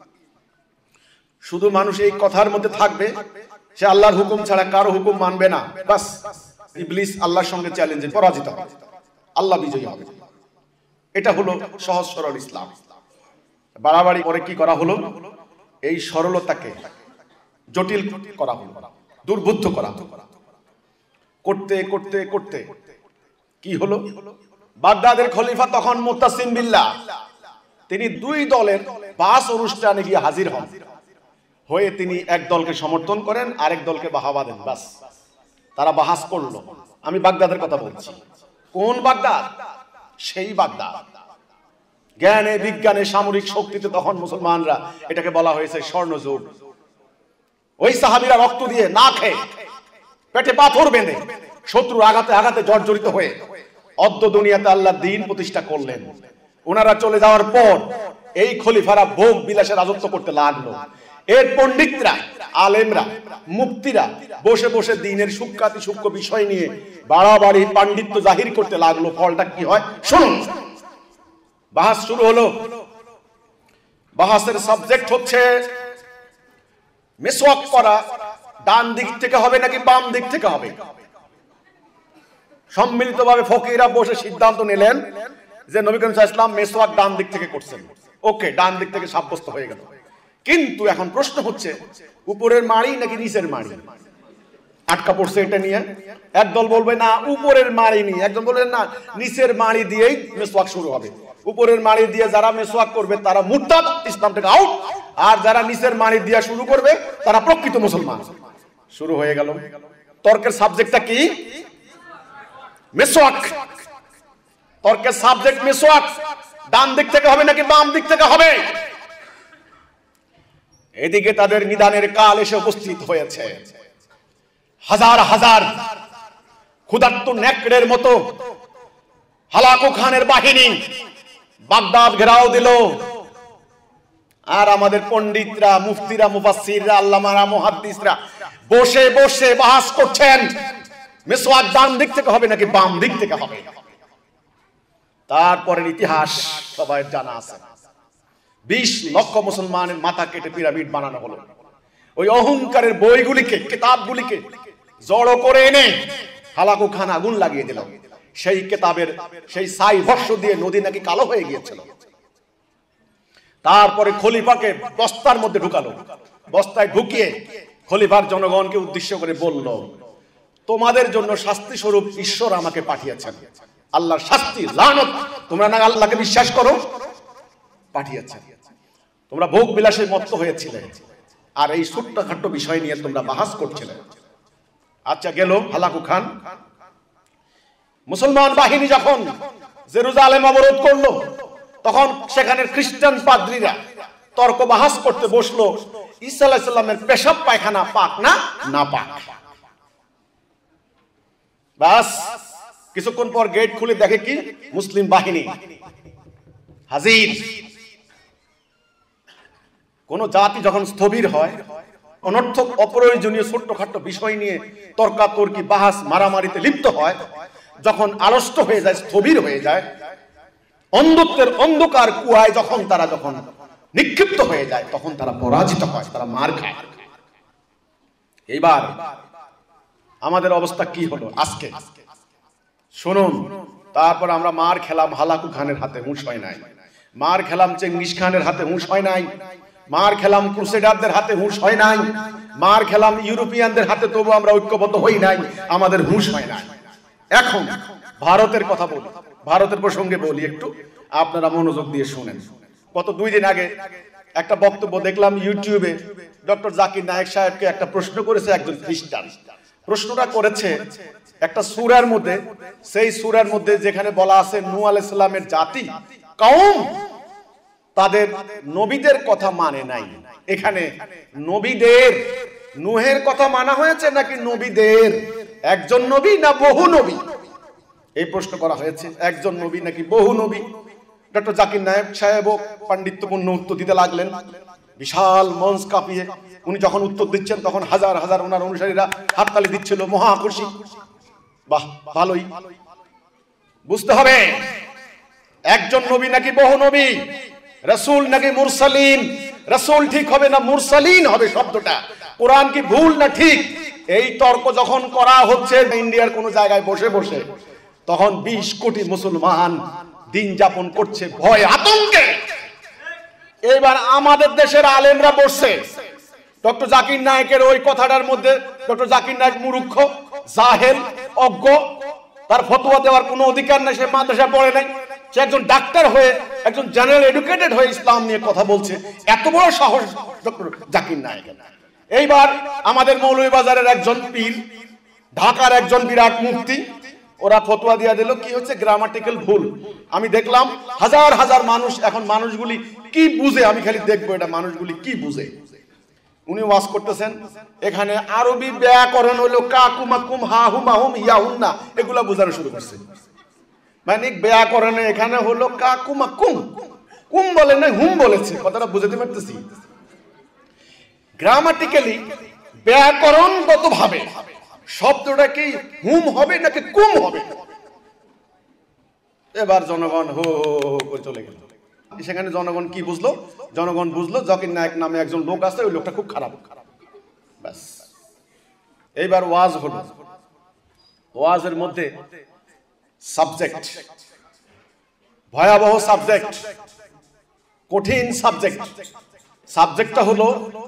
শুধু মানুষ এই কথার মধ্যে থাকবে, সে আল্লাহর হুকুম ছাড়া কারো হুকুম মানবে না, বাস ইবলিস আল্লাহর সঙ্গে চ্যালেঞ্জে পরাজিত হবে, আল্লাহ বিজয়ী হবে। এটা হলো সহজ সরল ইসলাম। বাড়াবাড়ি করে কি করা হলো? এই সরলতাকে জটিল করা হলো, দুর্বুদ্ধ করা করতে করতে করতে কি হলো? বাগদাদের খলিফা তখন মুতাসিম বিল্লাহ, তিনি 2 দলের বাস অনুষ্ঠানে গিয়ে হাজির হন, হয়ে তিনি এক দলকে সমর্থন করেন, আরেক দলকে বাহাবা দেন। বাস, তারা বাহাস করলো। আমি বাগদাদের কথা বলছি। কোন বাগদাদ? সেই বাগদাদ। জ্ঞানে বিজ্ঞানে সামরিক শক্তিতে তখন মুসলমানরা, এটাকে বলা হয়েছে স্বর্ণযুগ। ওই সাহাবীরা রক্ত দিয়ে, না খেয়ে, পেটে পাথর বেঁধে, শত্রুর আঘাতে আঘাতে জর্জরিত হয়ে অদ্য দুনিয়াতে আল্লাহ দ্বীন প্রতিষ্ঠা করলেন। ওনারা চলে যাওয়ার পর এই খলিফারা ভোগ বিলাসে রাজত্ব করতে লাগলো। এর পণ্ডিতরা, আলেমরা, মুফতিরা বসে বসে দ্বীনের সূক্ষ্মাতি সূক্ষ্ম বিষয় নিয়ে বাড়াবাড়ি পাণ্ডিত্য জাহির করতে লাগলো। ফলটা কি হয় শুনুন। বাহাস শুরু হলো। বাহাসের সাবজেক্ট হচ্ছে মিসওয়াক করা ডান দিক থেকে হবে নাকি বাম দিক থেকে হবে। সম্মিলিতভাবে ফকিরা বসে সিদ্ধান্ত নিলেন যে নবী করিম সাল্লাল্লাহু আলাইহি ওয়াসাল্লাম মিসওয়াক ডান দিক থেকে করছেন। ওকে, ডান দিক থেকে সাব্যস্ত হয়ে গেল। কিন্তু এখন প্রশ্ন হচ্ছে উপরের মাড়ি নাকি নিচের মাড়ি? আটকা পড়ছে এটা নিয়ে। একদল বলবে না উপরের মাড়ি নিয়ে, একদল বলবে না নিচের মাড়ি দিয়েই মিসওয়াক শুরু হবে। উপরের মাড়ি দিয়ে যারা মিসওয়াক করবে তারা মুরতাদ, ইসলাম থেকে আউট, আর যারা নিচের মাড়ি দিয়ে শুরু করবে তারা প্রকৃত মুসলমান। শুরু হয়ে গেল। তর্কের সাবজেক্টটা কি? মিসওয়াক। তর্কের সাবজেক্ট মিসওয়াক। ডান দিক থেকে হবে নাকি বাম দিক থেকে হবে? এদিকে তাদের নিদানের কাল এসে উপস্থিত হয়েছে। হাজার হাজার ক্ষুধার্ত নেকড়ের মতো হালাকু খানের বাহিনী বাগদাদ ঘেরাও দিল। আর আমাদের পণ্ডিতরা, মুফতিরা, মুফাসসিররা, আল্লামারা, মুহাদ্দিসরা বসে বসে বাহাস করছেন মিসওয়াক ডান দিক থেকে হবে নাকি বাম দিক থেকে হবে। তারপরের ইতিহাস সবাই জানা আছে। 20 লক্ষ মুসলমানের মাথা কেটে পিরামিড বানানো হলো। ওই অহংকারের বইগুলিকে, কিতাবগুলিকে জড়ো করে এনে হালাকু খান আগুন লাগিয়ে দিল। সেই কিতাবের সেই ছাই ভস্ম দিয়ে নদী নাকি কালো হয়ে গিয়েছিল। তারপরে খলিফাকে বস্তার মধ্যে ঢুকালো। বস্তায় ঢুকিয়ে খলিফার জনগণকে উদ্দেশ্য করে বলল, তোমাদের জন্য শাস্তি স্বরূপ ঈশ্বর আমাকে পাঠিয়েছেন। আল্লাহর শাস্তি, লানত। তোমরা না আল্লাহকে বিশ্বাস করো, পাঠিয়েছেন। তোমরা ভোগ বিলাসে মত্ত হয়েছিলে আর এই ছোট্টখাট্ট বিষয় নিয়ে তোমরা বাহাস করছিলে। আচ্ছা গেল হালাকু খান। মুসলমান বাহিনী যখন জেরুজালেম অবরোধ করলো তখন সেখানের খ্রিস্টান পাদ্রীরা তর্ক বাহাস করতে বসলো ঈসা আলাইহিস সালামের পেশাব পায়খানা পাক না পাক। বাস কিছুক্ষণ পর গেট খুলে দেখে কি মুসলিম বাহিনী হাজির। কোন জাতি যখন স্থবির হয়, অনর্থক অপ্রয়োজনীয় ছোট্টখাট্ট বিষয় নিয়ে তর্কাতর্কি বাহাস মারামারিতে লিপ্ত হয়, যখন আড়ষ্ট হয়ে যায়, স্থবির হয়ে যায়, অন্ধত্বের অন্ধকার কুয়ায় যখন তারা নিক্ষিপ্ত হয়ে যায়, তখন তারা পরাজিত হয়, তারা মার খায়। এইবার আমাদের অবস্থা কি হলো আজকে শুনুন। তারপর আমরা মার খেলাম হালাকু খানের হাতে, হুঁশ হয় নাই। মার খেলাম চেঙ্গিস খানের হাতে, হুঁশ হয় নাই। মার খেলাম ক্রুসেডারদের হাতে, হুঁশ হয় নাই। মার খেলাম ইউরোপিয়ানদের হাতে, তবু আমরা ঐক্যবদ্ধ হই নাই, আমাদের হুঁশ হয় নাই। এখন ভারতের কথা বলি, ভারতের প্রসঙ্গে বলি একটু, আপনারা মনোযোগ দিয়ে শুনেন। গত 2 দিন আগে একটা বক্তব্য দেখলাম ইউটিউবে, ডক্টর জাকির নায়েক সাহেবকে একটা প্রশ্ন করেছে একজন খ্রিস্টান। প্রশ্নটা করেছে একটা সূরার মধ্যে, সেই সূরার মধ্যে যেখানে বলা আছে নূহ আলাইহিস সালামের জাতি কওম তাদের নবীদের কথা মানে নাই। এখানে নবীদের, নূহের কথা মানা হয়েছে নাকি নবীদের? একজন নবী না বহু নবী? এই প্রশ্ন করা হয়েছে, একজন নবী নাকি বহু নবী? ডক্টর জাকির নায়েক সাহেবও পাণ্ডিত্যপূর্ণ উত্তর দিতে লাগলেন, বিশাল মঞ্চ কাঁপিয়ে। উনি যখন উত্তর দিচ্ছেন তখন হাজার হাজার ওনার অনুসারীরা হাততালি দিচ্ছিল, মহা খুশি। বাহ, ভালোই। বুঝতে হবে একজন নবী নাকি বহু নবী, রাসূল নাকি মুরসালিন। রাসূল ঠিক হবে না মুরসালিন হবে শব্দটা? কোরআন কি ভুল না ঠিক? এই তর্ক যখন করা হচ্ছে ইন্ডিয়ার কোন জায়গায় বসে বসে, তখন 20 কোটি মুসলমান দিন যাপন করছে ভয় আতঙ্কে। এবার আমাদের দেশের আলেমরা বসছে ডক্টর জাকির নায়েকের ওই কথাটার মধ্যে। ডক্টর জাকির নায়েক মূর্খ, জাহেল, অজ্ঞ, তার ফতোয়া দেওয়ার কোনো অধিকার নাই। সে মাদ্রাসা পড়ে নাই, সে একজন ডাক্তার হয়ে, একজন জেনারেল এডুকেটেড হয়ে ইসলাম নিয়ে কথা বলছে। এত বড় সাহস ডক্টর জাকির নায়েক। এইবার আমাদের মৌলভীবাজারের একজন পীর, ঢাকার একজন বিরাট মুফতি, ওরা ফতোয়া দিয়া দিল কি হচ্ছে গ্রামাটিক্যাল ভুল। আমি দেখলাম হাজার হাজার মানুষ, এখন মানুষগুলি কি বুঝে, আমি খালি দেখবো এটা মানুষগুলি কি বুঝে। উনি ওয়াজ করতেছেন, এখানে আরবি ব্যাকরণ হলো কাকুমাকুম হাহুমাহুম ইয়াহুন্না, এগুলা বোঝানো শুরু করছে। মানে ব্যাকরণে এখানে হলো কাকুমাকুম, কুম বলে না হুম বলেছে, কথাটা বুঝাতে পারতেছি। গ্রামাটিক্যালি ব্যাকরণগত ভাবে শব্দটা কি হুম হবে নাকি কুম হবে? এবার জনগণ হো করে চলে গেল। সেখানে জনগণ কি বুঝলো? জনগণ বুঝলো জাকির নায়েক নামে একজন লোক আছে, ওই লোকটা খুব খারাপ। ব্যাস, এইবার ওয়াজ হলো। ওয়াজের মধ্যে সাবজেক্ট, ভয়াবহ সাবজেক্ট, কঠিন সাবজেক্ট। সাবজেক্টটা হলো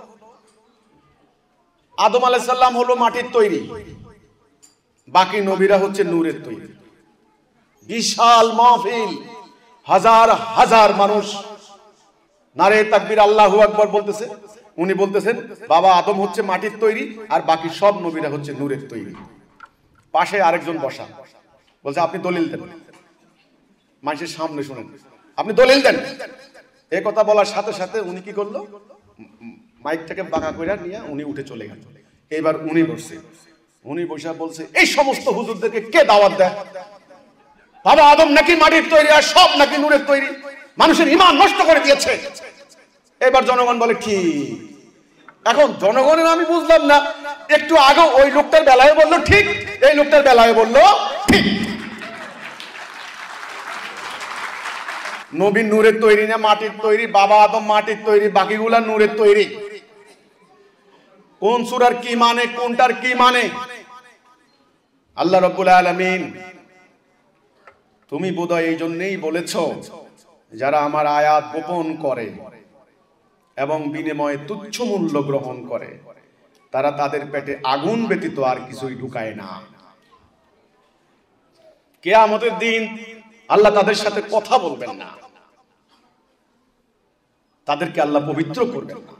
আদম আলাইহিস সালাম হলো মাটির তৈরি, বাকি নবীরা হচ্ছে নূরের তৈরি। বিশাল মাহফিল, হাজার হাজার মানুষ নারে তাকবীর আল্লাহু আকবার বলতেছে। উনি বলতেছেন বাবা আদম হচ্ছে মাটির তৈরি আর বাকি সব নবীরা হচ্ছে নূরের তৈরি। পাশে আরেকজন বসা, বলছে আপনি দলিল দেন। মানুষের সামনে শুনেন, আপনি দলিল দেন। এই কথা বলার সাথে সাথে উনি কি করলো, মাইকটাকে বাঁকা করে নিয়ে উনি উঠে চলে গেল। এবার উনি বসছে, উনি বসে বলছে এই সমস্ত হুজুরদেরকে কে দাওয়াত দেয়? বাবা আদম নাকি মাটির তৈরি আর সব নাকি নূরের তৈরি, মানুষের ঈমান নষ্ট করে দিয়েছে। এবার জনগণ বলে ঠিক। এখন জনগণের আমি বুঝলাম না, একটু আগে ওই লোকটার বেলায় বললো ঠিক, এই লোকটার বেলায় বললো ঠিক। নবী নূরের তৈরি না মাটির তৈরি? বাবা আদম মাটির তৈরি, বাকিগুলা নূরের তৈরি। কোন সূরার কি মানে, কোনটার কি মানে? আল্লাহ রাব্বুল আলামিন তুমি বোধহয় এই জন্যই বলেছো যারা আমার আয়াত গোপন করে এবং বিনিময়ে তুচ্ছ মূল্য গ্রহণ করে তারা তাদের পেটে আগুন ব্যতীত আর কিছুই ঢুকায় না। কিয়ামতের দিন আল্লাহ তাদের সাথে কথা বলবেন না। তাদেরকে আল্লাহ পবিত্র করবেন না।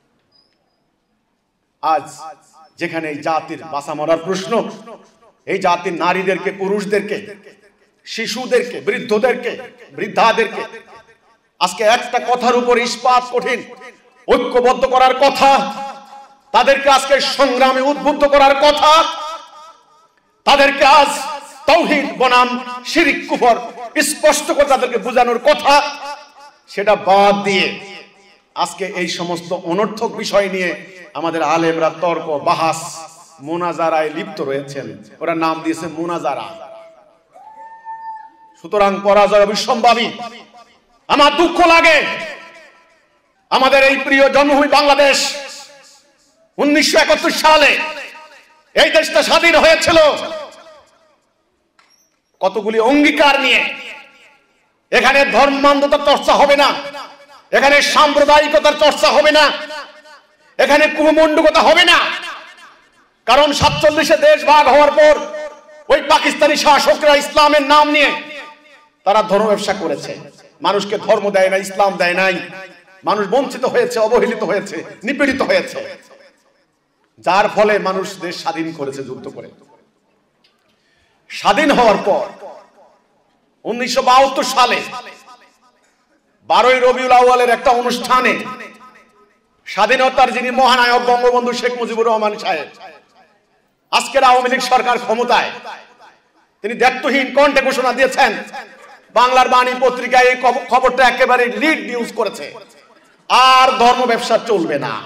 আজ যেখানে এই জাতির বাঁচা মরার প্রশ্ন, এই জাতির নারীদেরকে, পুরুষদেরকে, শিশুদেরকে, বৃদ্ধদেরকে, বৃদ্ধাদেরকে আজকে একটা কথার উপর ইস্পাত কঠিন, ঐক্যবদ্ধ করার কথা, তাদেরকে আজকে সংগ্রামে উদ্বুদ্ধ করার কথা, তাদেরকে আজ তাওহীদ বনাম শিরক কুফর স্পষ্ট করে তাদেরকে বোঝানোর কথা, সেটা বাদ দিয়ে আজকে এই সমস্ত অনর্থক বিষয় নিয়ে আমাদের আলেমরা তর্ক, বাহাস, মুনাজারায় লিপ্ত রয়েছেন। ওরা নাম দিয়েছে মুনাজারা। সুতরাং পরাজয় অবিসম্ভাবী। আমার দুঃখ লাগে, আমাদের এই প্রিয় জন্মভূমি বাংলাদেশ 1971 সালে এই দেশটা স্বাধীন হয়েছিল কতগুলি অঙ্গীকার নিয়ে। এখানে ধর্মান্ধতার চর্চা হবে না, এখানে সাম্প্রদায়িকতার চর্চা হবে না, এখানে কুমণ্ডুকতা হবে না। কারণ 47-এ দেশ ভাগ হওয়ার পর ওই পাকিস্তানি শাসকরা ইসলামের নাম নিয়ে তারা ধর্ম ব্যবসা করেছে। মানুষকে ধর্ম দেয় না, ইসলাম দেয় নাই। মানুষ বঞ্চিত হয়েছে, অবহেলিত হয়েছে, নিপীড়িত হয়েছে, যার ফলে মানুষ দেশ স্বাধীন করেছে যুদ্ধ করে। স্বাধীন হওয়ার পর 1972 সালে 12ই রবিউল আউয়ালের একটা অনুষ্ঠানে স্বাধীনতার যিনি মহানায়ক বঙ্গবন্ধু শেখ মুজিবুর রহমান সাহেব, আজকের আওয়ামী লীগ সরকার ক্ষমতায়, তিনি দায়িত্বহীন কণ্ঠে ঘোষণা দিয়েছেন, বাংলার বাণী পত্রিকায় এই খবরটা একেবারে লিড নিউজ করেছে, আর ধর্ম ব্যবসা চলবে না,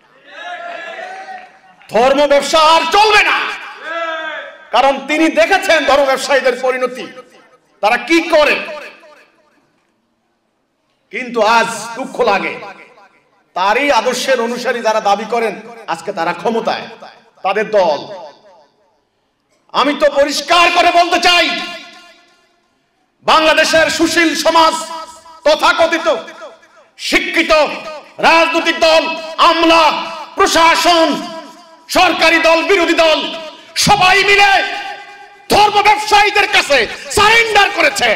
ধর্ম ব্যবসা আর চলবে না। কারণ তিনি দেখেছেন ধর্ম ব্যবসায়ীদের পরিণতি, তারা কি করে। কিন্তু আজ দুঃখ লাগে, তারই আদর্শের অনুসারী যারা দাবি করেন আজকে তারা ক্ষমতায়, তাদের দল। আমি তো পরিষ্কার করে বলতে চাই, বাংলাদেশের সুশীল সমাজ, তথাকথিত শিক্ষিত রাজনৈতিক দল, আমলা, প্রশাসন, সরকারি দল, বিরোধী দল সবাই মিলে ধর্ম ব্যবসায়ীদের কাছে সারেন্ডার করেছে।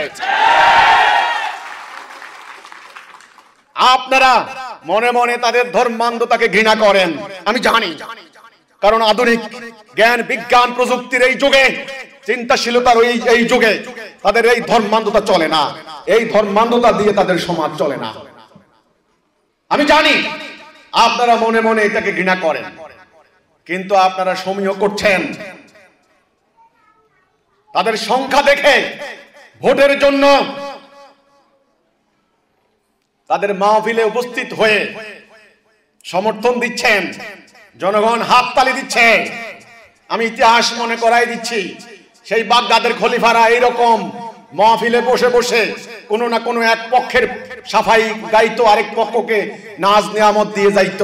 আপনারা মনে মনে তাদের ধর্মান্ধতাকে ঘৃণা করেন, আমি জানি। কারণ আধুনিক জ্ঞান, বিজ্ঞান, প্রযুক্তির এই যুগে, চিন্তাশীলতার এই যুগে তাদের এই ধর্মান্ধতা চলে না, এই ধর্মান্ধতা দিয়ে তাদের সমাজ চলে না। আমি জানি আপনারা মনে মনে এটাকে ঘৃণা করেন, কিন্তু আপনারা সমীহ করছেন। তাদের সংখ্যা দেখে ভোটের জন্য তাদের মাহফিলে উপস্থিত হয়ে সমর্থন দিচ্ছেন, জনগণ হাততালি দিচ্ছে। আমি ইতিহাস মনে করাই দিচ্ছি, সেই বাগদাদের খলিফারা এইরকম মাহফিলে বসে বসে কোনো না কোনো এক পক্ষের সাফাই গাইতো, আরেক পক্ষকে নাজ নিয়ামত দিয়ে যাইতো।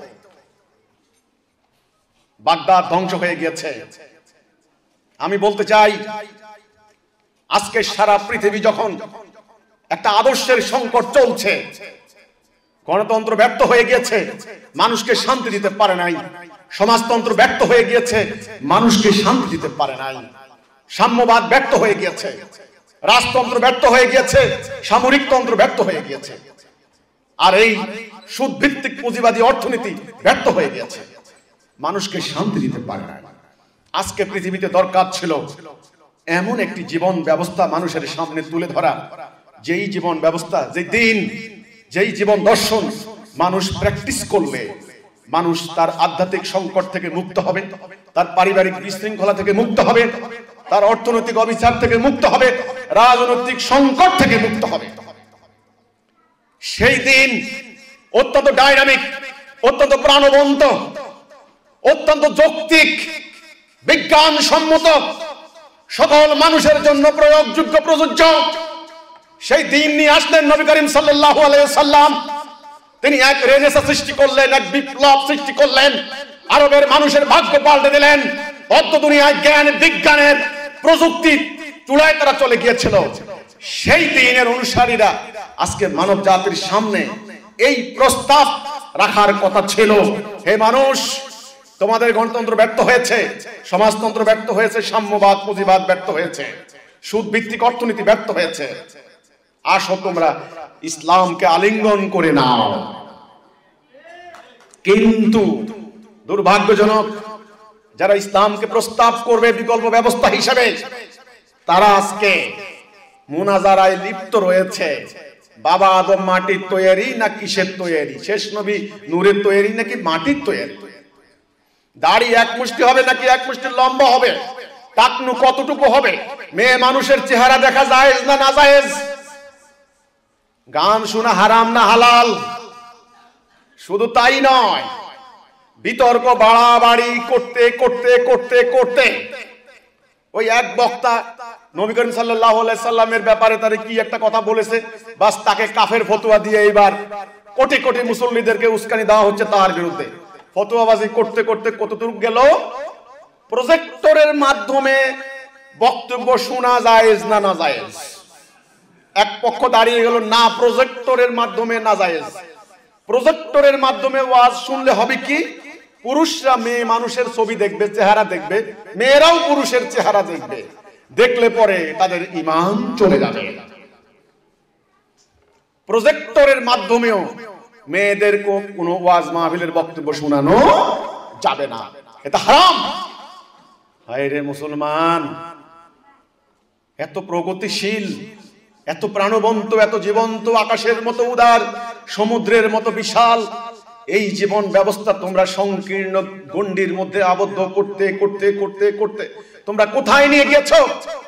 বাগদাদ ধ্বংস হয়ে গিয়েছে। আমি বলতে চাই, আজকে সারা পৃথিবী যখন একটা আদর্শের সংকট চলছে, গণতন্ত্র ব্যর্থ হয়ে গিয়েছে, মানুষকে শান্তি দিতে পারে নাই, সমাজতন্ত্র ব্যর্থ হয়ে গিয়েছে, মানুষকে শান্তি দিতে পারে নাই, সাম্যবাদ ব্যর্থ হয়ে গিয়েছে, রাজতন্ত্র ব্যর্থ হয়ে গিয়েছে, সামরিক তন্ত্র ব্যর্থ হয়ে গিয়েছে, আর এই সুদভিত্তিক পুঁজিবাদী অর্থনীতি ব্যর্থ হয়ে গিয়েছে, মানুষকে শান্তি দিতে পারে না। আজকে পৃথিবীতে দরকার ছিল এমন একটি জীবন ব্যবস্থা মানুষের সামনে তুলে ধরা, যেই জীবন ব্যবস্থা, যেই জীবন দর্শন মানুষ প্র্যাকটিস করলে মানুষ তার আধ্যাত্মিক সংকট থেকে মুক্ত হবে, তার পারিবারিক বিশৃঙ্খলা থেকে মুক্ত হবে, তার অর্থনৈতিক অবিচার থেকে মুক্ত হবে, রাজনৈতিক সংকট থেকে মুক্ত হবে। সেই দিন অত্যন্ত ডাইনামিক, অত্যন্ত প্রাণবন্ত, অত্যন্ত যৌক্তিক, বিজ্ঞানসম্মত, সকল মানুষের জন্য প্রয়োগযোগ্য, প্রযোজ্য সেই দিন নিয়ে আসলেন নবী করিম সাল্লাল্লাহু আলাইহি ওয়াসাল্লাম। তিনি এক রেনেসাঁ সৃষ্টি করলেন, এক বিপ্লব সৃষ্টি করলেন, আরবের মানুষের ভাগ্য পাল্টে দিলেন। অদ্য দুনিয়ায় জ্ঞান, বিজ্ঞানের, প্রযুক্তি চূড়ায় তারা চলে গিয়েছিল। সেই দিনের অনুসারীরা আজকে মানব জাতির সামনে এই প্রস্তাব রাখার কথা ছিল, হে মানুষ, তোমাদের গণতন্ত্র ব্যর্থ হয়েছে, সমাজতন্ত্র ব্যর্থ হয়েছে, সাম্যবাদ, পুঁজিবাদ ব্যর্থ হয়েছে, সুদ ভিত্তিক অর্থনীতি ব্যর্থ হয়েছে। আসো তোমরা ইসলামকে আলিঙ্গন করে নাও। কিন্তু দুর্ভাগ্যজনক, যারা ইসলামকে প্রস্তাব করবে বিকল্প ব্যবস্থা হিসেবে, তারা আজকে মুনাজারায় লিপ্ত রয়েছে। বাবা আদম মাটির তৈরি না কিসের তৈরি? শেষ নবী নূরের তৈরি নাকি মাটির তৈরি? দাড়ি এক মুষ্টি হবে নাকি এক মুষ্টি লম্বা হবে? টাকনু কতটুকু হবে? মেয়ে মানুষের চেহারা দেখা জায়েজ না নাজায়েজ? গান শোনা হারাম না হালাল? শুধু তাই নয়, বিতর্ক বাড়াবাড়ি করতে করতে করতে করতে ওই এক বক্তা নবী করিম সাল্লাল্লাহু আলাইহি সাল্লামের ব্যাপারে তারে কি একটা কথা বলেছে, বাস তাকে কাফের ফতোয়া দিয়ে এবার কোটি কোটি মুসল্লিদেরকে উস্কানি দেওয়া হচ্ছে তার বিরুদ্ধে। ফতোয়াবাজি করতে করতে কতটুকু গেল? প্রজেক্টরের মাধ্যমে বক্তব্য শোনা জায়েজ না নাজায়েজ? এক পক্ষ দাঁড়িয়ে গেল না, প্রজেক্টরের মাধ্যমে নাজায়েজ। প্রজেক্টরের মাধ্যমে ওয়াজ শুনলে হবে কি? পুরুষরা মেয়ে মানুষের ছবি দেখবে, চেহারা দেখবে, মেয়েরাও পুরুষের চেহারা দেখবে, দেখলে পরে তাদের ঈমান চলে যাবে। প্রজেক্টরের মাধ্যমেও মেয়েদেরকে কোনো ওয়াজ মাহফিলের বক্তব্য শোনানো যাবে না, এটা হারাম। হায় রে মুসলমান, এত প্রগতিশীল, এত প্রাণবন্ত, এত জীবন্ত, আকাশের মতো উদার, সমুদ্রের মতো বিশাল এই জীবন ব্যবস্থা তোমরা সংকীর্ণ গণ্ডির মধ্যে আবদ্ধ করতে করতে করতে করতে তোমরা কোথায় নিয়ে গিয়েছো?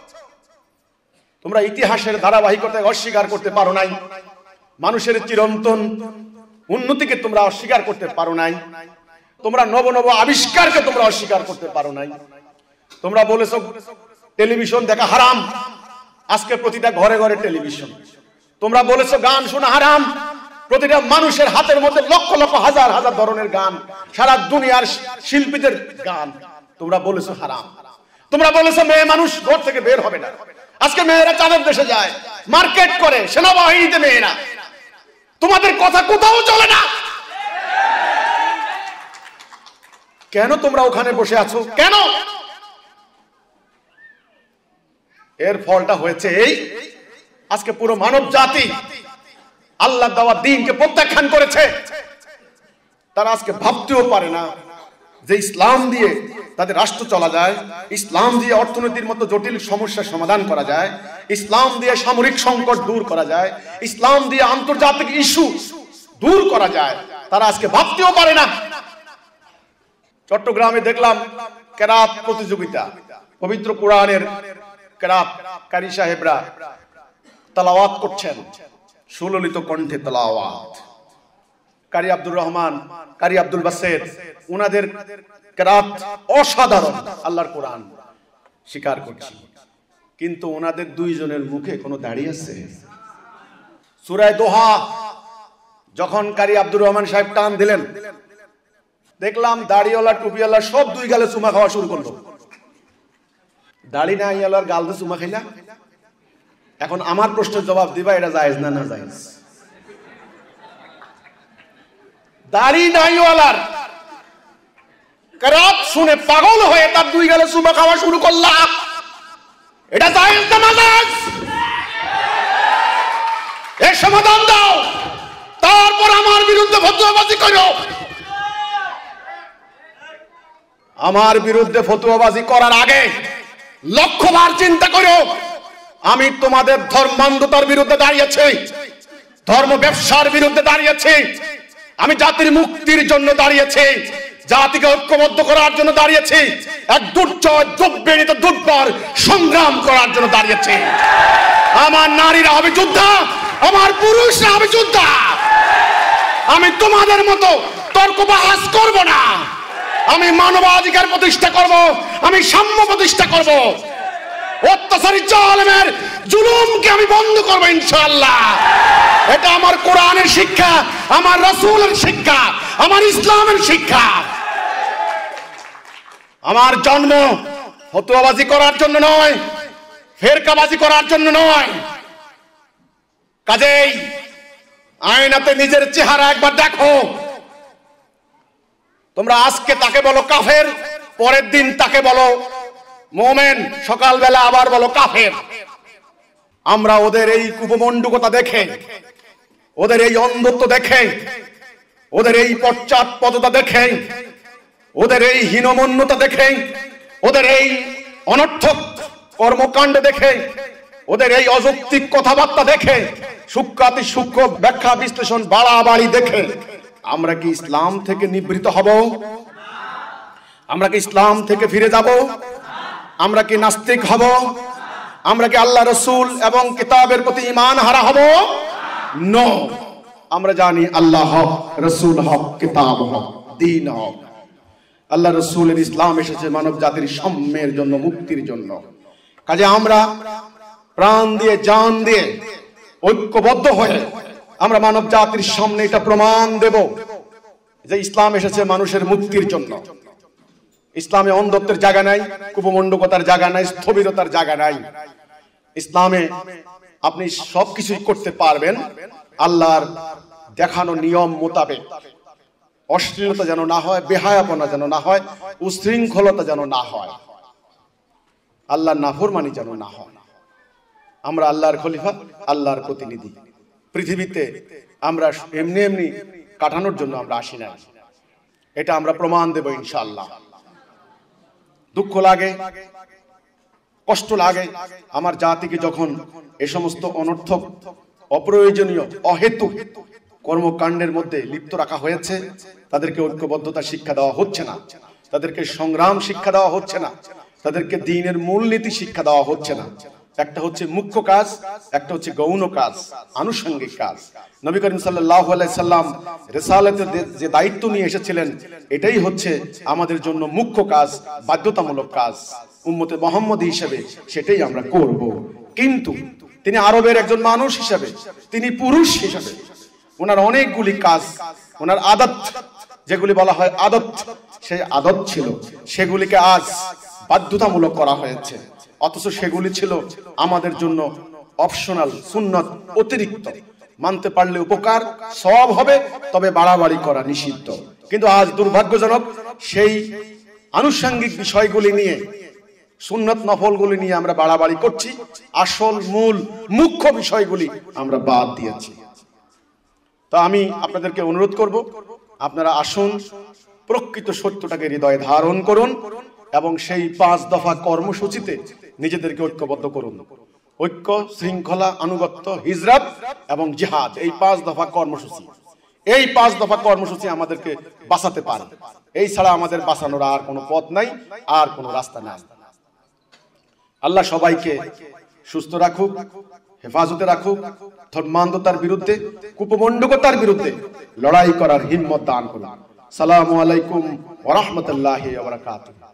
তোমরা ইতিহাসের ধারাবাহিকতায় অস্বীকার করতে পারো নাই, মানুষের চিরন্তন উন্নতিকে তোমরা অস্বীকার করতে পারো নাই, তোমরা নব নব আবিষ্কারকে তোমরা অস্বীকার করতে পারো নাই। তোমরা বলেছো টেলিভিশন দেখা হারাম, আজকে প্রতিটা ঘরে ঘরে টেলিভিশন। তোমরা বলেছো গান শোনা হারাম, প্রতিটা মানুষের হাতের মধ্যে লক্ষ লক্ষ হাজার হাজার ধরনের গান, সারা দুনিয়ার শিল্পীদের গান তোমরা বলেছো হারাম। তোমরা বলেছো মেয়ে মানুষ ঘর থেকে বের হবে না, আজকে মেয়েরা চাঁদের দেশে যায়, মার্কেট করে, সেনাবাহিনীতে মেয়েরা। তোমাদের কথা কোথাও চলে না। কেন তোমরা ওখানে বসে আছো? কেন? এর ফলটা হয়েছে এই, আজকে পুরো মানব জাতি আল্লাহ দেওয়া দ্বীনকে প্রত্যাখ্যান করেছে। তারা আজকে ভাবতেও পারে না যে ইসলাম দিয়ে তাদের রাষ্ট্র চলা যায়, ইসলাম দিয়ে অর্থনীতির মতো জটিল সমস্যার সমাধান করা যায়, ইসলাম দিয়ে সামরিক সংকট দূর করা যায়, ইসলাম দিয়ে আন্তর্জাতিক ইস্যু দূর করা যায়। তারা আজকে ভাবতেও পারে না। চট্টগ্রামে দেখলাম কেরাত প্রতিযোগিতা, পবিত্র কোরআনের কেরাত কারি সাহেবরা তেলাওয়াত করছেন, সুললিত কণ্ঠে তেলাওয়াত। কারি আব্দুর রহমান, কারি আব্দুল বাসের, উনাদের কেরাত অসাধারণ, আল্লাহর কোরআন স্বীকার করছি। কিন্তু ওনাদের দুইজনের মুখে কোনো দাড়ি আছে? সূরা দোহা যখন কারি আব্দুর রহমান সাহেব টান দিলেন, দেখলাম দাড়িওয়ালা টুপিওয়ালা সব দুই গালে চুমা খাওয়া শুরু করলো। দাড়ি নাই আল্লাহর গাল দিয়ে চুমা খাইলা। এখন আমার প্রশ্নের জবাব দিবা, এটা জায়েজ না না জায়েজ? দাড়ি নাইওয়ালার কেরাত শুনে পাগল হয়ে তার দুই গালে চুমা খাওয়া শুরু করলা, এটা জায়েজ না না জায়েজ? এর সমাধান দাও, তারপর আমার বিরুদ্ধে ফতোয়াবাজি করো। আমার বিরুদ্ধে ফতোয়াবাজি করার আগে লক্ষবার চিন্তা করো, আমি তোমাদের ধর্মান্ধতার বিরুদ্ধে দাঁড়িয়েছি, ধর্ম ব্যবসার বিরুদ্ধে দাঁড়িয়েছি, আমি জাতির মুক্তির জন্য দাঁড়িয়েছি, জাতিকে ঐক্যবদ্ধ করার জন্য দাঁড়িয়েছি, এক দুর্জয় দুর্বিনীত দুর্বার সংগ্রাম করার জন্য দাঁড়িয়েছি। আমার নারীরা হবে যোদ্ধা, আমার পুরুষরা হবে যোদ্ধা। আমি তোমাদের মতো তর্ক বাহাস করব না। আমি মানবাধিকার প্রতিষ্ঠা করব, আমি সাম্য প্রতিষ্ঠা করব, অত্যাচারী জালেমের জুলুমকে আমি বন্ধ করব ইনশাআল্লাহ। এটা আমার কোরআনের শিক্ষা, আমার রাসূলের শিক্ষা, আমার ইসলামের শিক্ষা। আমার জন্ম ফতোয়াবাজি করার জন্য নয়, ফেরকাবাজি করার জন্য নয়। কাজেই আয়নাতে নিজের চেহারা একবার দেখো। তোমরা আজকে তাকে বলো কাফের, পরের দিন তাকে বলো মুমিন, সকালবেলা আবার বলো কাফের। আমরা ওদের এই কুপমণ্ডুকতা দেখে ওদের এই অন্ধত্ব দেখে, ওদের এই পশ্চাৎপদতা দেখে, ওদের এই হীনমন্যতা দেখে, ওদের এই অনর্থক কর্মকাণ্ড দেখে, ওদের এই অযৌক্তিক কথাবার্তা দেখে, সূক্ষ্মাতি সূক্ষ্ম ব্যাখ্যা বিশ্লেষণ বাড়াবাড়ি দেখে আমরা কি ইসলাম থেকে নিবৃত হব? আমরা কি ইসলাম থেকে ফিরে যাব? আমরা কি নাস্তিক হব? আমরা কি আল্লাহ রসুল এবং কিতাবের প্রতি ঈমান হারা হব? নো, আমরা জানি আল্লাহ হক, রসুল হক, কিতাব হক, দ্বীন হক। আল্লাহ রসুলের ইসলাম এসেছে মানব জাতির সাম্যের জন্য, মুক্তির জন্য। কাজে আমরা প্রাণ দিয়ে, জান দিয়ে, ঐক্যবদ্ধ হয়ে আমরা মানব জাতির সামনে এটা প্রমাণ দেব যে ইসলাম এসেছে মানুষের মুক্তির জন্য। ইসলামে অন্ধত্বের জায়গা নাই, কুপমণ্ডকতার জায়গা নাই, স্থবিরতার জায়গা নাই। ইসলামে আপনি সবকিছুই করতে পারবেন আল্লাহর দেখানো নিয়ম মোতাবেক। অশ্লীলতা যেন না হয়, বেহায়াপনা যেন না হয়, উশৃঙ্খলতা যেন না হয়, আল্লাহর নাফরমানি যেন না হয়। আমরা আল্লাহর খলিফা, আল্লাহর প্রতিনিধি। পৃথিবীতে আমরা এমনি এমনি কাটানোর জন্য আমরা আসি না, এটা আমরা প্রমাণ দেব ইনশাআল্লাহ। দুঃখ লাগে, কষ্ট লাগে আমার জাতিকে যখন এ সমস্ত অনর্থক, অপ্রয়োজনীয়, অহেতুক কর্মকাণ্ডের মধ্যে লিপ্ত রাখা হয়েছে। তাদেরকে ঐক্যবদ্ধতা শিক্ষা দেওয়া হচ্ছে না, তাদেরকে সংগ্রাম শিক্ষা দেওয়া হচ্ছে না, তাদেরকে দ্বীনের মূলনীতি শিক্ষা দেওয়া হচ্ছে না। একটা হচ্ছে মুখ্য কাজ, একটা হচ্ছে গৌণ কাজ, আনুষঙ্গিক কাজ। নবী করিম সাল্লাল্লাহু আলাইহি সাল্লাম রিসালাতের যে দায়িত্ব নিয়ে এসেছিলেন, এটাই হচ্ছে আমাদের জন্য মুখ্য কাজ, বাধ্যতামূলক কাজ। উম্মতে মুহাম্মদী হিসেবে সেটাই আমরা করব। কিন্তু তিনি আরবের একজন মানুষ হিসেবে, তিনি পুরুষ হিসেবে ওনার অনেকগুলি কাজ, ওনার আদত, যেগুলি বলা হয় আদত, সেই আদত ছিল, সেগুলিকে আজ বাধ্যতামূলক করা হয়েছে। অথচ সেগুলি ছিল আমাদের জন্য অপশনাল, সুন্নত, অতিরিক্ত। মানতে পারলে উপকার, সওয়াব হবে, তবে বাড়াবাড়ি করা নিষিদ্ধ। কিন্তু আজ দুর্ভাগ্যজনক, সেই আনুষঙ্গিক বিষয়গুলি নিয়ে, সুন্নত নফলগুলি নিয়ে আমরা বাড়াবাড়ি করছি, আসল মূল মুখ্য বিষয়গুলি আমরা বাদ দিয়েছি। তো আমি আপনাদেরকে অনুরোধ করব, আপনারা আসুন, প্রকৃত সত্যটাকে হৃদয়ে ধারণ করুন এবং সেই 5 দফা কর্মসূচিতে নিজেদেরকে ঐক্যবদ্ধ করুন। ঐক্য, শৃঙ্খলা, আনুগত্য, হিজরত এবং জিহাদ, এই 5 দফা কর্মসূচি, এই 5 দফা কর্মসূচি আমাদেরকে বাঁচাতে পারে। এই ছাড়া আমাদের বাঁচানোর আর কোনো পথ নাই, আর কোনো রাস্তা নাই। আল্লাহ সবাইকে সুস্থ রাখুক, হেফাজতে রাখুক, ধর্মান্ধতার বিরুদ্ধে, কুপমণ্ডকতার বিরুদ্ধে লড়াই করার হিম্মত দান করুন। সালামু আলাইকুম ওয়া রাহমাতুল্লাহি ওয়া বারাকাতুহু।